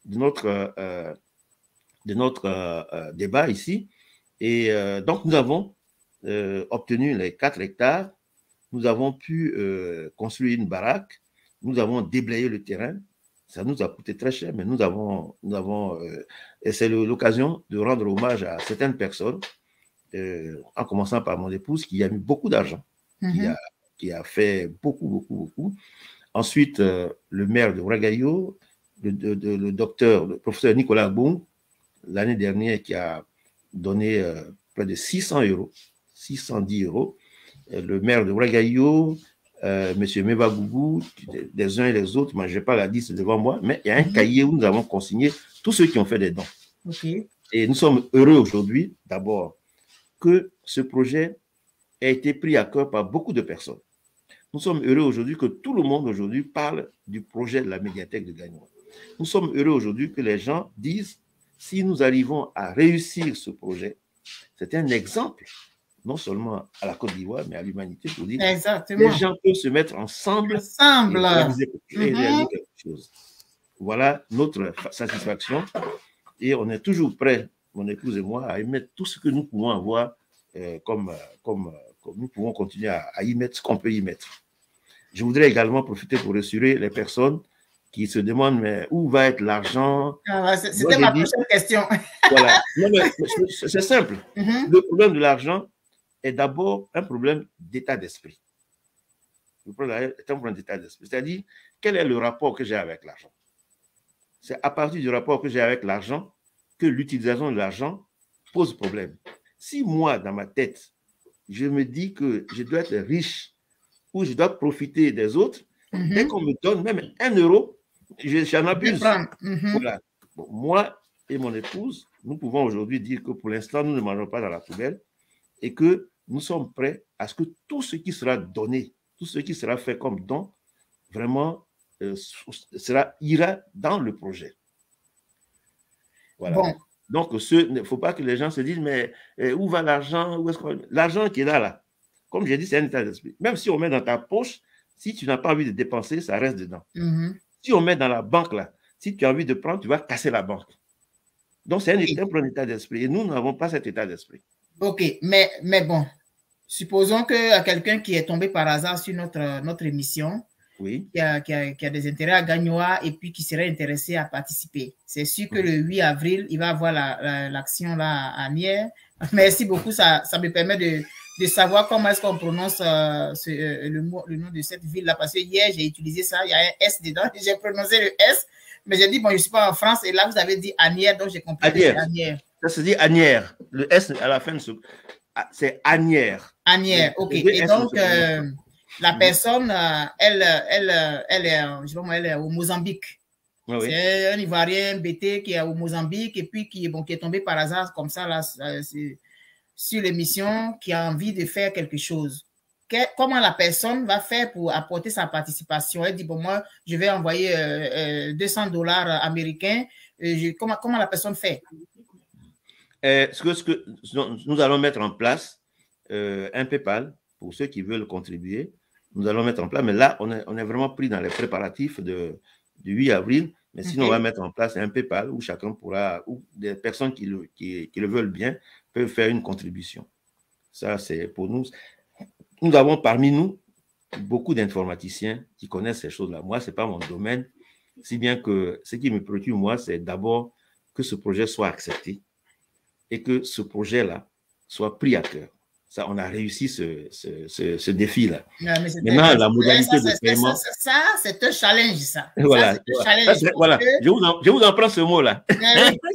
débat ici. Et donc, nous avons obtenu les 4 hectares. Nous avons pu construire une baraque. Nous avons déblayé le terrain. Ça nous a coûté très cher, mais nous avons et c'est l'occasion de rendre hommage à certaines personnes, en commençant par mon épouse, qui a mis beaucoup d'argent, qui a fait beaucoup. Ensuite, le maire de Ouagaïo, le professeur Nicolas Boum, l'année dernière, qui a donné près de 610 euros. Le maire de Ouagaïo, M. Mebagougou, des uns et des autres, moi je n'ai pas la liste devant moi, mais il y a un cahier où nous avons consigné tous ceux qui ont fait des dons. Et nous sommes heureux aujourd'hui, d'abord, que ce projet ait été pris à cœur par beaucoup de personnes. Nous sommes heureux aujourd'hui que tout le monde aujourd'hui parle du projet de la médiathèque de Gagnoa. Nous sommes heureux aujourd'hui que les gens disent, si nous arrivons à réussir ce projet, c'est un exemple, non seulement à la Côte d'Ivoire, mais à l'humanité, pour dire que les gens peuvent se mettre ensemble et réaliser quelque chose. voilà notre satisfaction. Et on est toujours prêt, mon épouse et moi, à y mettre tout ce que nous pouvons avoir, comme nous pouvons continuer à y mettre ce qu'on peut y mettre. Je voudrais également profiter pour rassurer les personnes qui se demandent, mais où va être l'argent? C'était ma prochaine question. Voilà. C'est simple. Le problème de l'argent est d'abord un problème d'état d'esprit. Le problème est un problème d'état d'esprit. C'est-à-dire, quel est le rapport que j'ai avec l'argent? C'est à partir du rapport que j'ai avec l'argent que l'utilisation de l'argent pose problème. Si moi, dans ma tête, je me dis que je dois être riche ou je dois profiter des autres, dès qu'on me donne même 1 euro, j'en abuse. Voilà. Bon, moi et mon épouse, nous pouvons aujourd'hui dire que pour l'instant, nous ne mangeons pas dans la poubelle et que nous sommes prêts à ce que tout ce qui sera donné, tout ce qui sera fait comme don, vraiment ira dans le projet. Voilà. Bon. Donc, il ne faut pas que les gens se disent, mais où va l'argent? L'argent qui est là, comme j'ai dit, c'est un état d'esprit. Même si on met dans ta poche, si tu n'as pas envie de dépenser, ça reste dedans. Si on met dans la banque, là, si tu as envie de prendre, tu vas casser la banque. Donc, c'est un état d'esprit. Et nous n'avons pas cet état d'esprit. OK, mais bon, supposons que quelqu'un qui est tombé par hasard sur notre émission, oui, qui a des intérêts à Gagnoa et puis qui serait intéressé à participer. C'est sûr que le 8 avril, il va avoir l'action là à Nières. Merci beaucoup, ça me permet de savoir comment est-ce qu'on prononce le nom de cette ville-là, parce que hier, j'ai utilisé ça, il y a un S dedans, j'ai prononcé le S, mais j'ai dit, bon, je ne suis pas en France, et là, vous avez dit Anières, donc j'ai compris que c'est Anières. Ça se dit Anières. Le S à la fin, c'est Anières. Anières, OK. Et donc, la personne, elle est au Mozambique. Oui. C'est un Ivoirien BT qui est au Mozambique et puis qui est tombé par hasard comme ça là, sur l'émission, qui a envie de faire quelque chose. Comment la personne va faire pour apporter sa participation? Elle dit, bon, moi, je vais envoyer $200 américains. Comment la personne fait? Nous allons mettre en place un PayPal pour ceux qui veulent contribuer. Nous allons mettre en place, mais là, on est vraiment pris dans les préparatifs du 8 avril. Mais sinon, on va mettre en place un PayPal où chacun pourra, ou des personnes qui le veulent bien, peuvent faire une contribution. Ça, c'est pour nous. Nous avons parmi nous beaucoup d'informaticiens qui connaissent ces choses-là. Moi, ce n'est pas mon domaine, si bien que ce qui me préoccupe, moi, c'est d'abord que ce projet soit accepté et que ce projet-là soit pris à cœur. Ça, on a réussi ce défi-là. Maintenant, la modalité de paiement... Ça, c'est un challenge, ça. Voilà. Voilà. Je vous en prends ce mot-là. Oui.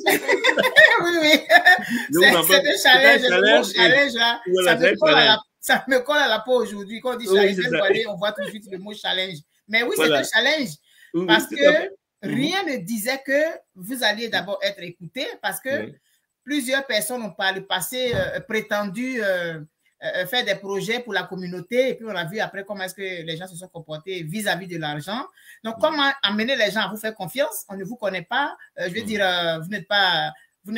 C'est un challenge. Là. Ça me colle à la peau aujourd'hui. Quand on dit challenge, on voit tout de suite le mot challenge. Mais oui, c'est un challenge. Parce que rien ne disait que vous alliez d'abord être écouté, parce que plusieurs personnes ont par le passé prétendu faire des projets pour la communauté, et puis on a vu après comment est-ce que les gens se sont comportés vis-à-vis de l'argent. Donc, comment amener les gens à vous faire confiance? On ne vous connaît pas. Je veux dire, vous n'êtes pas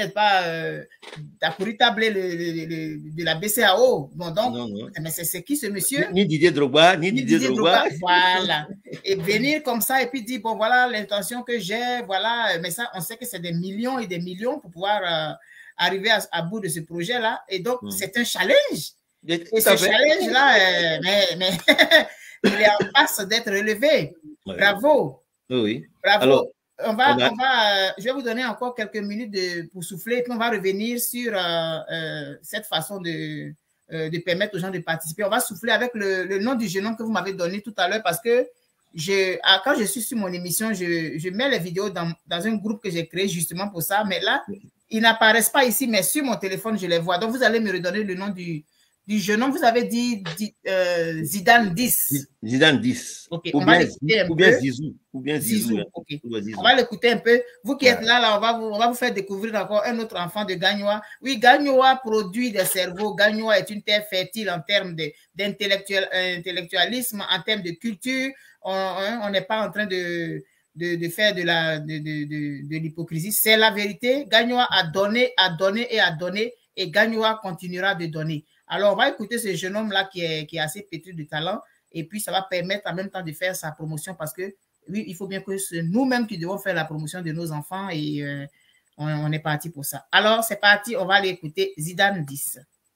tablé de la BCAO. Bon, donc, mais c'est qui ce monsieur? Ni Didier Drogba, ni Didier Drogba. Voilà. Et venir comme ça et puis dire, bon, voilà l'intention que j'ai, voilà. Mais ça, on sait que c'est des millions et des millions pour pouvoir arriver à bout de ce projet-là. Et donc, c'est un challenge. Et ce challenge-là, mais il est en passe d'être relevé. Ouais. Bravo. Oui. Bravo. Alors, je vais vous donner encore quelques minutes pour souffler, et puis on va revenir sur cette façon de permettre aux gens de participer. On va souffler avec le nom du jeune homme que vous m'avez donné tout à l'heure, parce que quand je suis sur mon émission, je mets les vidéos dans un groupe que j'ai créé justement pour ça, mais là, ils n'apparaissent pas ici, mais sur mon téléphone, je les vois. Donc, vous allez me redonner le nom du jeune homme. Vous avez dit Zidane 10. Zidane 10. Okay, ou bien Zizou. Okay. On va l'écouter un peu. Vous qui êtes là, on va vous faire découvrir encore un autre enfant de Gagnoa. Oui, Gagnoa produit des cerveaux. Gagnoa est une terre fertile en termes d'intellectualisme, en termes de culture. On n'est pas en train de faire de l'hypocrisie. C'est la vérité. Gagnoa a donné et Gagnoa continuera de donner. Alors, on va écouter ce jeune homme-là qui est assez pétri de talent, et puis ça va permettre en même temps de faire sa promotion, parce que oui, il faut bien que c'est nous-mêmes qui devons faire la promotion de nos enfants et on est parti pour ça. Alors, c'est parti, on va aller écouter Zidane 10.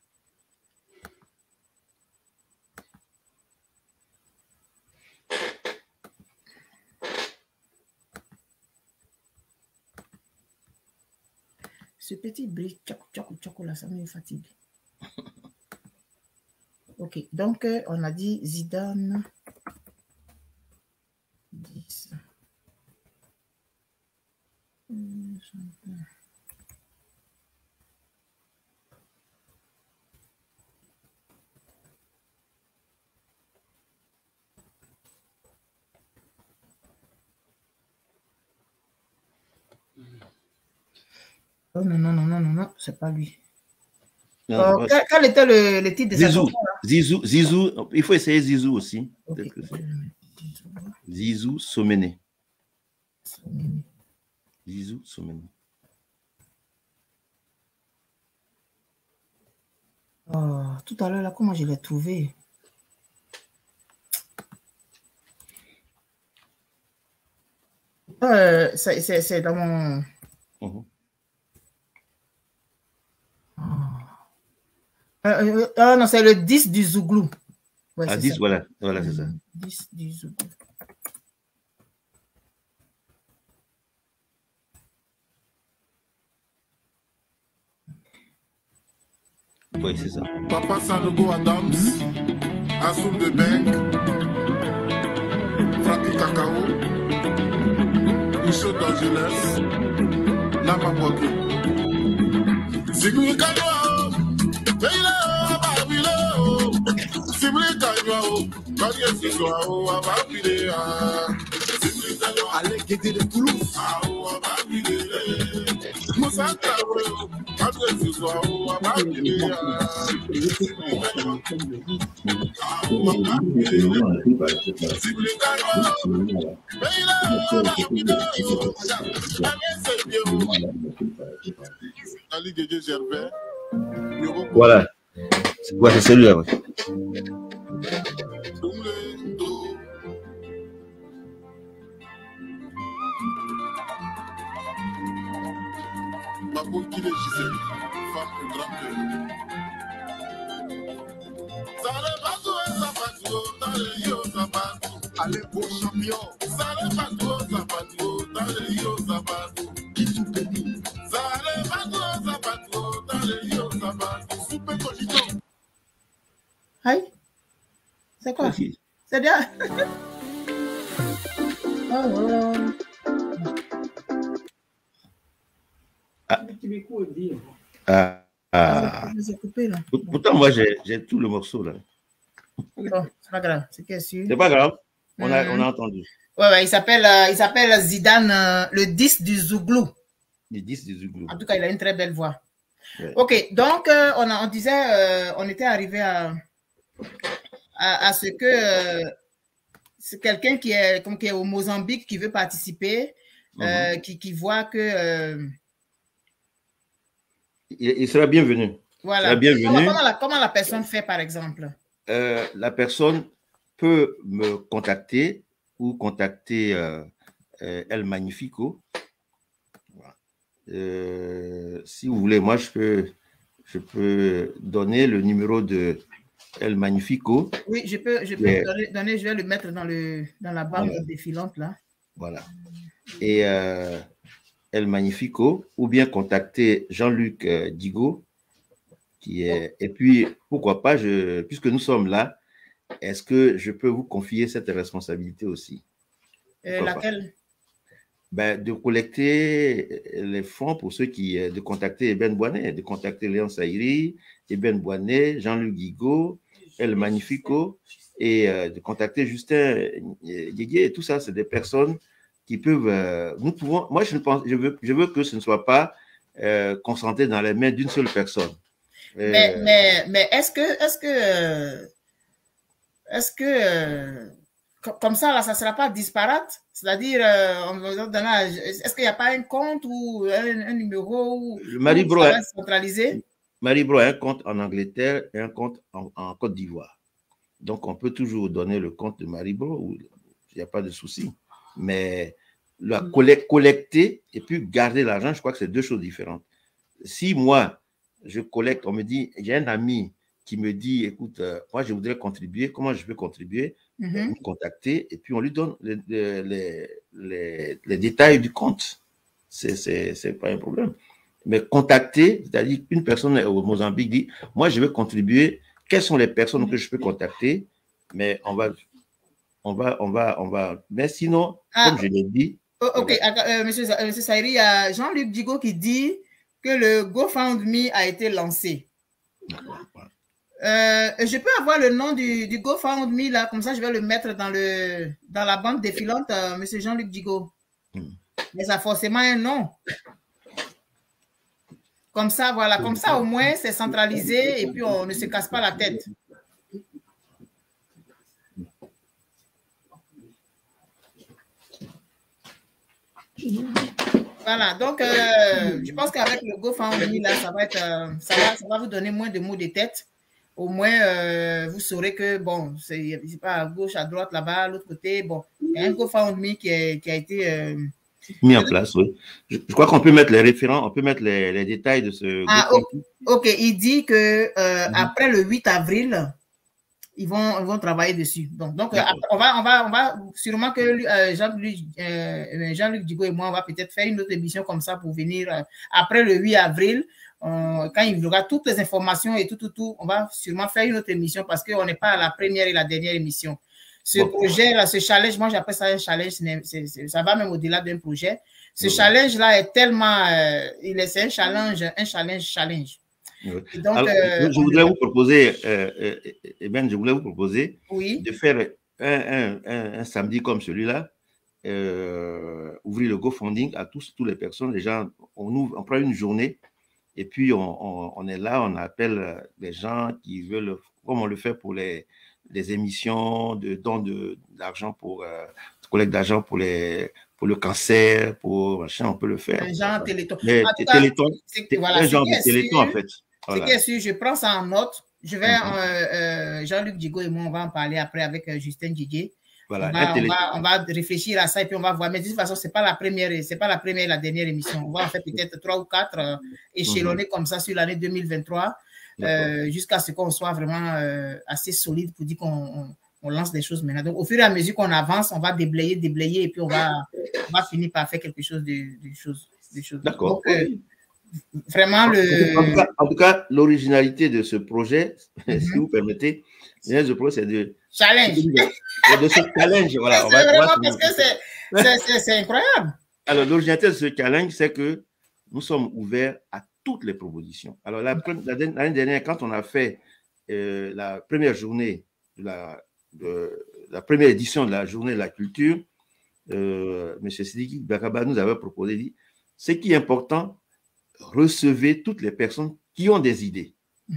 Ce petit bruit, tchako, là, ça me fatigue. Ok, donc on a dit Zidane 10. Oh non, c'est pas lui. Non, quel était le titre de Zizou. Zizou, Zizou, il faut essayer Zizou aussi. okay. Zizou Somene. Zizou Somene. Oh, tout à l'heure, là, comment je l'ai trouvé? C'est dans mon... non, c'est le 10 du Zouglou. Ouais, ah, 10, voilà, c'est ça. 10 du Zouglou. Oui, c'est ça. Papa Sanogo Adams, Assoum de Beng, Frankie Kakao, Michaud d'Angeles, Nama Boké. Sigmi Kanyo, Beila, Babilo, Sigmi Kanyo, Kanye Siswao, Ababile, Sigmi Kanyo, allez guider les Toulouse, Ababile, Moussa Kawo, Kanye Siswao, Ababile, Voilà. C'est quoi, c'est celui-là, ouais. Allez, beau champion. Aïe, c'est quoi? C'est bien. Pourtant, moi, j'ai tout le morceau, là. Bon, c'est pas grave, c'est que sûr. C'est pas grave, on a entendu. Ouais, il s'appelle Zidane, le 10 du Zouglou. Le 10 du Zouglou. En tout cas, il a une très belle voix. Ouais. Ok, donc on disait, on était arrivé à ce que c'est quelqu'un qui est au Mozambique, qui veut participer, qui voit que... il sera bienvenu. Voilà. Sera bienvenu. Comment la personne fait, par exemple? La personne peut me contacter ou contacter El Magnifico. Si vous voulez, moi, je peux donner le numéro de El Magnifico. Oui, je peux donner, je vais le mettre dans la barre défilante, là. Voilà. Et El Magnifico, ou bien contacter Jean-Luc Digo, qui est... Et puis, pourquoi pas, puisque nous sommes là, est-ce que je peux vous confier cette responsabilité aussi? Laquelle? Ben, de collecter les fonds pour ceux qui... de contacter Eben Boinet, de contacter Léon Saïri, Eben Boinet, Jean-Luc Guigo, El Magnifico, et de contacter Justin Yégué. Tout ça, c'est des personnes qui peuvent... nous pouvons... Moi, je veux que ce ne soit pas concentré dans les mains d'une seule personne. Mais est-ce que comme ça, là, ça ne sera pas disparate? C'est-à-dire, est-ce qu'il n'y a pas un compte ou un numéro ou centralisé? Maribro a un compte en Angleterre et un compte en Côte d'Ivoire. Donc, on peut toujours donner le compte de Maribro, il n'y a pas de souci. Mais collecter et puis garder l'argent, je crois que c'est deux choses différentes. Si moi, je collecte, on me dit, j'ai un ami qui me dit, écoute, moi, je voudrais contribuer, comment je peux contribuer? Me contacter et puis on lui donne les détails du compte. C'est pas un problème. Mais contacter, c'est-à-dire qu'une personne au Mozambique dit, moi, je veux contribuer, quelles sont les personnes que je peux contacter? Mais on va, mais sinon, comme je l'ai dit. Ok, monsieur Saïri, il y a Jean-Luc Digo qui dit que le GoFundMe a été lancé. Je peux avoir le nom du GoFundMe là, comme ça je vais le mettre dans la bande défilante, monsieur Jean-Luc Digo. Mais ça a forcément un nom. Comme ça, voilà, comme ça au moins c'est centralisé et puis on ne se casse pas la tête. Voilà, donc je pense qu'avec le GoFundMe là, ça va vous donner moins de mots de tête. Au moins, vous saurez que, bon, c'est pas à gauche, à droite, là-bas, à l'autre côté. Bon, il y a un GoFundMe qui a été mis en place, oui. Je crois qu'on peut mettre les référents, on peut mettre les détails de ce GoFundMe. Ok, il dit que après le 8 avril, ils vont travailler dessus. Donc on va sûrement que Jean-Luc Digo et moi, on va peut-être faire une autre émission comme ça pour venir après le 8 avril. Quand il y aura toutes les informations et tout, on va sûrement faire une autre émission parce qu'on n'est pas à la première et la dernière émission. Ce projet-là, ce challenge, moi j'appelle ça un challenge, ça va même au-delà d'un projet. Ce challenge-là est tellement, c'est un challenge. Donc, alors, je voudrais vous proposer, oui, de faire un samedi comme celui-là, ouvrir le GoFundMe à tous les personnes. Les gens, on prend une journée et puis on est là, on appelle des gens qui veulent, comme on le fait pour les émissions de dons d'argent pour collecte d'argent pour le cancer, pour machin, on peut le faire. Un genre téléthon. Téléthon, un genre de téléthon en fait. Voilà. C'est sûr, je prends ça en note. Je vais, Jean-Luc Digo et moi, on va en parler après avec Justin Didier. Voilà, on va réfléchir à ça et puis on va voir. Mais de toute façon, c'est pas la première et la dernière émission. On va en faire peut-être 3 ou 4 échelonnés comme ça sur l'année 2023 jusqu'à ce qu'on soit vraiment assez solide pour dire qu'on lance des choses maintenant. Donc, au fur et à mesure qu'on avance, on va déblayer et puis on va finir par faire quelque chose de choses. D'accord. Vraiment en tout cas, l'originalité de ce projet, si vous permettez, ce projet, c'est de challenge. De ce challenge, voilà. C'est vraiment parce que c'est incroyable. Alors, l'originalité de ce challenge, c'est que nous sommes ouverts à toutes les propositions. Alors, l'année dernière, quand on a fait la première journée, la première édition de la journée de la culture, M. Sidiki Bakaba nous avait proposé, dit, ce qui est important, recevez toutes les personnes qui ont des idées.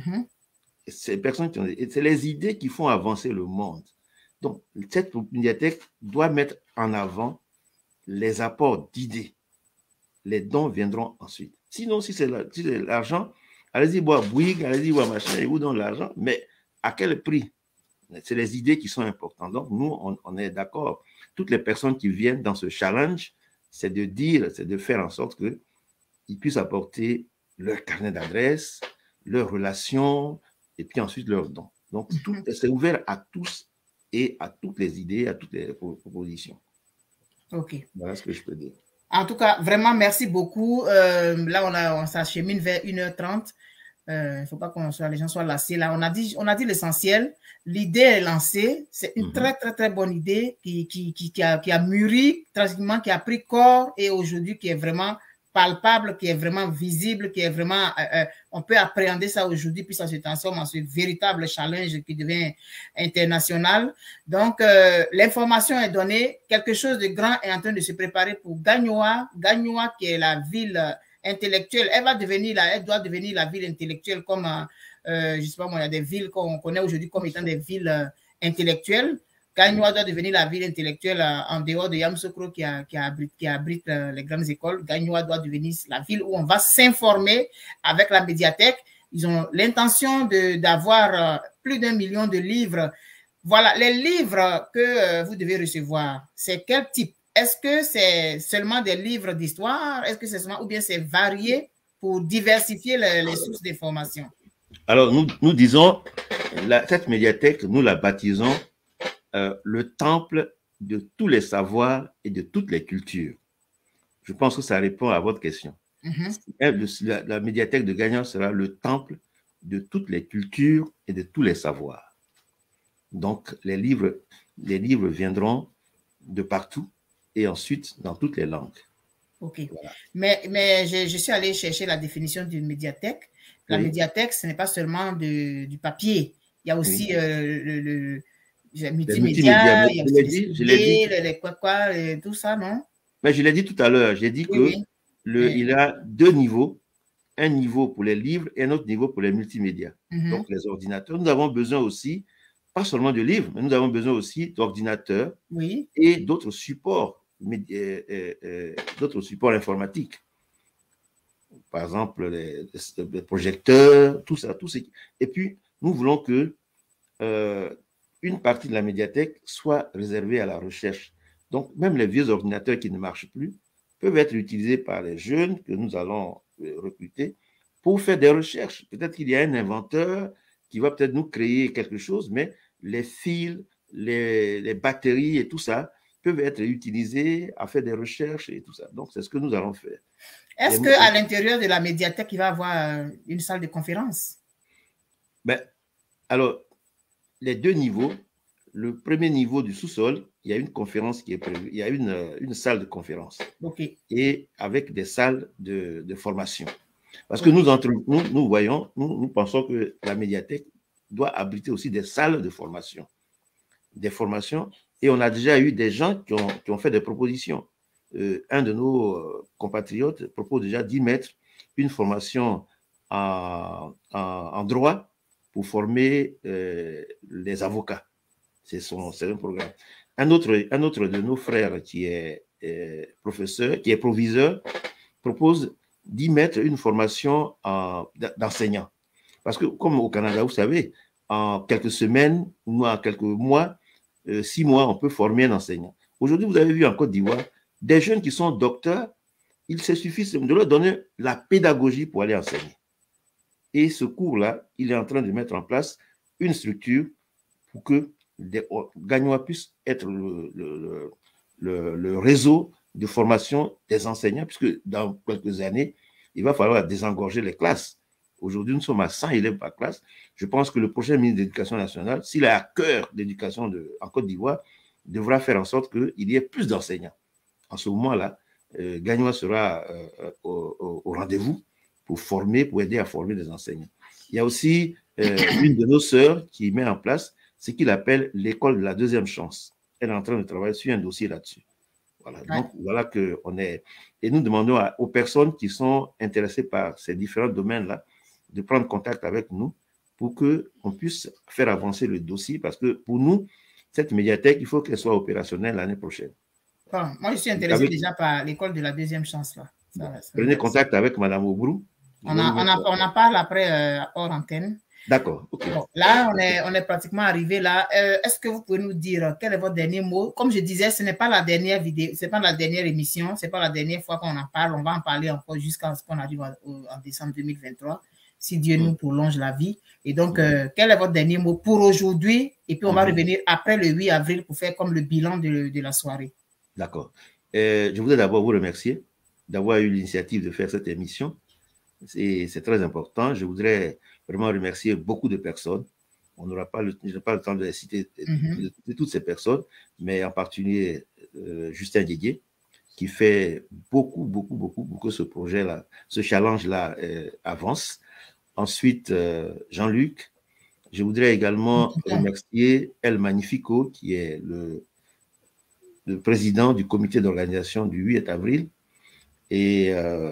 Ces personnes qui ont des idées, c'est les idées qui font avancer le monde. Donc, cette médiathèque doit mettre en avant les apports d'idées. Les dons viendront ensuite. Sinon, si c'est l'argent, allez-y boire Bouygues, allez-y boire machin, et vous donnez l'argent, mais à quel prix? C'est les idées qui sont importantes. Donc, nous, on est d'accord. Toutes les personnes qui viennent dans ce challenge, c'est de faire en sorte que ils puissent apporter leur carnet d'adresse, leurs relations, et puis ensuite leurs dons. Donc, c'est ouvert à tous et à toutes les idées, à toutes les propositions. OK. Voilà ce que je peux dire. En tout cas, vraiment, merci beaucoup. Là, on s'achemine vers 1h30. Il ne faut pas que les gens soient lassés. Là, on a dit l'essentiel. L'idée est lancée. C'est une très, très, très bonne idée qui a mûri, tranquillement, qui a pris corps et aujourd'hui qui est vraiment palpable, qui est vraiment visible, qui est vraiment, on peut appréhender ça aujourd'hui, puis ça se transforme en ce véritable challenge qui devient international. Donc, l'information est donnée, quelque chose de grand est en train de se préparer pour Gagnoa, qui est la ville intellectuelle. Elle doit devenir la ville intellectuelle comme, je sais pas moi, il y a des villes qu'on connaît aujourd'hui comme étant des villes intellectuelles. Gagnoa doit devenir la ville intellectuelle en dehors de Yamoussoukro qui abrite les grandes écoles. Gagnoa doit devenir la ville où on va s'informer avec la médiathèque. Ils ont l'intention d'avoir plus d'1 million de livres. Voilà, les livres que vous devez recevoir, c'est quel type? est-ce que c'est seulement des livres d'histoire? Est-ce que c'est seulement, ou bien c'est varié pour diversifier les sources d'information? Alors, nous disons, cette médiathèque, nous la baptisons le temple de tous les savoirs et de toutes les cultures. Je pense que ça répond à votre question. La médiathèque de Gagnoa sera le temple de toutes les cultures et de tous les savoirs. Donc, les livres viendront de partout et ensuite dans toutes les langues. OK. Voilà. Mais je suis allé chercher la définition d'une médiathèque. La médiathèque, ce n'est pas seulement du papier. Il y a aussi le multimédia, il y a aussi tout ça, non? Mais je l'ai dit tout à l'heure. J'ai dit qu'il y a deux niveaux. Un niveau pour les livres et un autre niveau pour les multimédias. Donc, les ordinateurs. Nous avons besoin aussi, pas seulement de livres, mais nous avons besoin aussi d'ordinateurs et d'autres supports, informatiques. Par exemple, les projecteurs, tout ça. Et puis, nous voulons que une partie de la médiathèque soit réservée à la recherche. Donc, même les vieux ordinateurs qui ne marchent plus peuvent être utilisés par les jeunes que nous allons recruter pour faire des recherches. Peut-être qu'il y a un inventeur qui va peut-être nous créer quelque chose, mais les fils, les batteries et tout ça peuvent être utilisés à faire des recherches et tout ça. Donc, c'est ce que nous allons faire. Est-ce qu'à l'intérieur de la médiathèque, il va y avoir une salle de conférence? Alors, les deux niveaux. Le premier niveau du sous-sol, il y a une conférence qui est prévue. Il y a une salle de conférence. Et avec des salles de formation. Parce que nous pensons que la médiathèque doit abriter aussi des salles de formation. Des formations. Et on a déjà eu des gens qui ont fait des propositions. Un de nos compatriotes propose déjà d'y mettre une formation en droit pour former les avocats. C'est un programme. Un autre de nos frères qui est professeur, qui est proviseur, propose d'y mettre une formation d'enseignant. Parce que, comme au Canada, vous savez, en quelques semaines ou en quelques mois, 6 mois, on peut former un enseignant. Aujourd'hui, vous avez vu en Côte d'Ivoire, des jeunes qui sont docteurs, il se suffit de leur donner la pédagogie pour aller enseigner. Et ce cours-là, il est en train de mettre en place une structure pour que Gagnoa puisse être le réseau de formation des enseignants, puisque dans quelques années, il va falloir désengorger les classes. Aujourd'hui, nous sommes à 100 élèves par classe. Je pense que le prochain ministre de l'Éducation nationale, s'il a à cœur l'éducation en Côte d'Ivoire, devra faire en sorte qu'il y ait plus d'enseignants. En ce moment-là, Gagnoa sera au rendez-vous pour aider à former des enseignants. Il y a aussi une de nos sœurs qui met en place ce qu'il appelle l'école de la deuxième chance. Elle est en train de travailler sur un dossier là-dessus. Voilà. Donc, voilà qu'on est. Et nous demandons aux personnes qui sont intéressées par ces différents domaines-là de prendre contact avec nous pour qu'on puisse faire avancer le dossier, parce que pour nous, cette médiathèque, il faut qu'elle soit opérationnelle l'année prochaine. Bon, moi, je suis intéressé déjà par l'école de la deuxième chance. Là. Prenez contact avec Mme Obrou. On en parle après hors antenne. D'accord. Okay. Bon, là, on est pratiquement arrivé là. Est-ce que vous pouvez nous dire quel est votre dernier mot? Comme je disais, ce n'est pas la dernière vidéo, ce n'est pas la dernière émission, ce n'est pas la dernière fois qu'on en parle. On va en parler encore jusqu'à ce qu'on arrive en décembre 2023, si Dieu nous prolonge la vie. Et donc, quel est votre dernier mot pour aujourd'hui? Et puis, on va revenir après le 8 avril pour faire comme le bilan de la soirée. D'accord. Je voudrais d'abord vous remercier d'avoir eu l'initiative de faire cette émission. C'est très important. Je voudrais vraiment remercier beaucoup de personnes. On n'aura pas le temps de les citer de toutes ces personnes, mais en particulier Justin Didier, qui fait beaucoup pour que ce projet-là, ce challenge-là avance. Ensuite, Jean-Luc. Je voudrais également remercier El Magnifico, qui est le président du comité d'organisation du 8 avril, et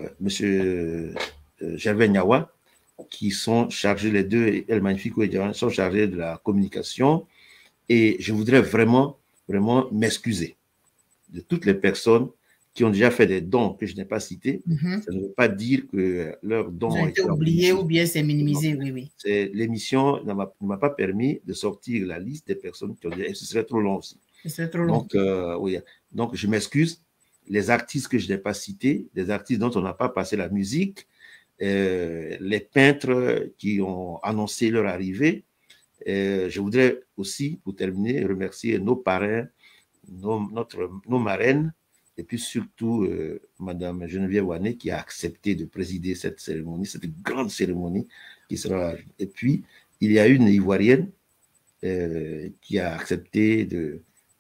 M. Gervais Nyawa, qui sont chargés, les deux, El Magnifico et Gervais, sont chargés de la communication. Et je voudrais vraiment m'excuser de toutes les personnes qui ont déjà fait des dons que je n'ai pas cités. Ça ne veut pas dire que leurs dons ont été oubliés ou bien c'est minimisé. Oui. L'émission ne m'a pas permis de sortir la liste des personnes qui ont dit, et ce serait trop long aussi. C'est trop long. Donc, oui. Donc, je m'excuse. Les artistes que je n'ai pas cités, des artistes dont on n'a pas passé la musique, les peintres qui ont annoncé leur arrivée. Je voudrais aussi, pour terminer, remercier nos parrains, nos marraines, et puis surtout Madame Geneviève Wané qui a accepté de présider cette cérémonie, cette grande cérémonie qui sera. Et puis, il y a une Ivoirienne qui a accepté de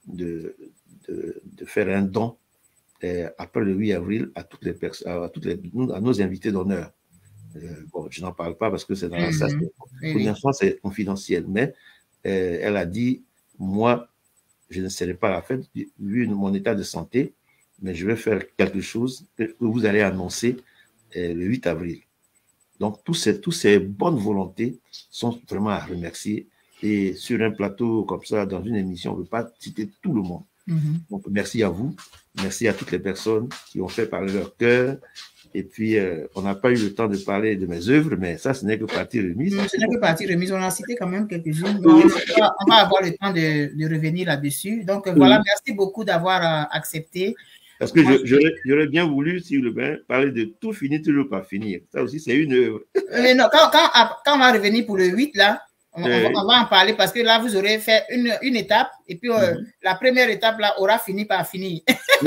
faire un don après le 8 avril à toutes les personnes, à nos invités d'honneur. Bon, je n'en parle pas parce que c'est dans la salle. Pour l'instant, c'est confidentiel. Mais elle a dit, moi, je ne serai pas à la fête vu mon état de santé, mais je vais faire quelque chose que vous allez annoncer le 8 avril. Donc, toutes ces bonnes volontés sont vraiment à remercier. Et sur un plateau comme ça, dans une émission, on ne peut pas citer tout le monde. Donc, merci à vous. Merci à toutes les personnes qui ont fait parler leur cœur. Et puis, on n'a pas eu le temps de parler de mes œuvres, mais ça, ce n'est que partie remise. Ce n'est que partie remise. On a cité quand même quelques-unes. On va avoir le temps de revenir là-dessus. Donc, voilà, merci beaucoup d'avoir accepté. Parce que j'aurais bien voulu, s'il vous plaît, parler de tout finir, toujours pas finir. Ça aussi, c'est une œuvre. Non, quand on va revenir pour le 8, là, on va en parler parce que là, vous aurez fait une étape et puis la première étape, là, aura fini par finir.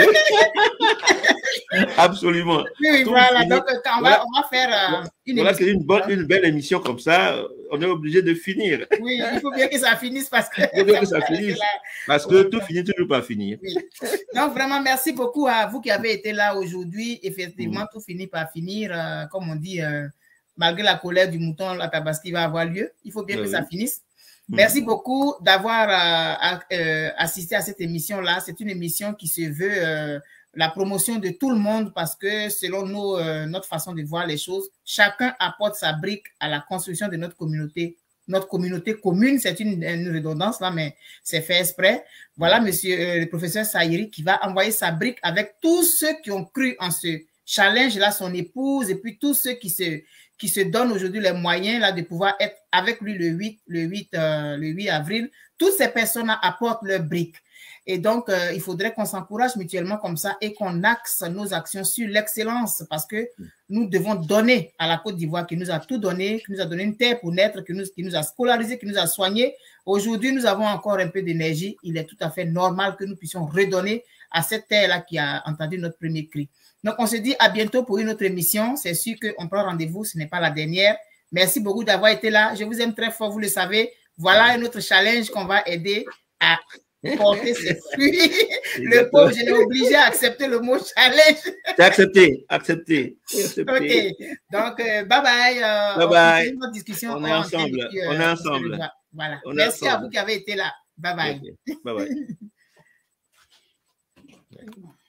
Absolument. Oui, voilà. Donc, on va faire une émission. Voilà, une belle émission comme ça, on est obligé de finir. Oui, il faut bien que ça finisse parce que... Il faut bien que ça finisse parce que tout finit toujours par finir. Oui. Donc, vraiment, merci beaucoup à vous qui avez été là aujourd'hui. Effectivement, tout finit par finir, comme on dit... malgré la colère du mouton, la tabaski va avoir lieu. Il faut bien que ça finisse. Merci beaucoup d'avoir assisté à cette émission-là. C'est une émission qui se veut la promotion de tout le monde parce que selon notre façon de voir les choses, chacun apporte sa brique à la construction de notre communauté. Notre communauté commune, c'est une redondance là, mais c'est fait exprès. Voilà, monsieur le professeur Sayeri qui va envoyer sa brique avec tous ceux qui ont cru en ce challenge-là, son épouse et puis tous ceux qui se donnent aujourd'hui les moyens là, de pouvoir être avec lui le 8 avril. Toutes ces personnes apportent leur brique. Et donc, il faudrait qu'on s'encourage mutuellement comme ça et qu'on axe nos actions sur l'excellence parce que nous devons donner à la Côte d'Ivoire qui nous a tout donné, qui nous a donné une terre pour naître, qui nous a scolarisés, qui nous a soignés. Aujourd'hui, nous avons encore un peu d'énergie. Il est tout à fait normal que nous puissions redonner à cette terre-là qui a entendu notre premier cri. Donc, on se dit à bientôt pour une autre émission. C'est sûr qu'on prend rendez-vous, ce n'est pas la dernière. Merci beaucoup d'avoir été là. Je vous aime très fort, vous le savez. Voilà un autre challenge qu'on va aider à porter ses fruits. Le pauvre, je l'ai obligé à accepter le mot challenge. C'est accepté. OK. Donc, bye bye. Bye bye. Notre discussion on est ensemble. On est ensemble. Voilà. Merci à vous qui avez été là. Bye bye. Okay. Bye bye.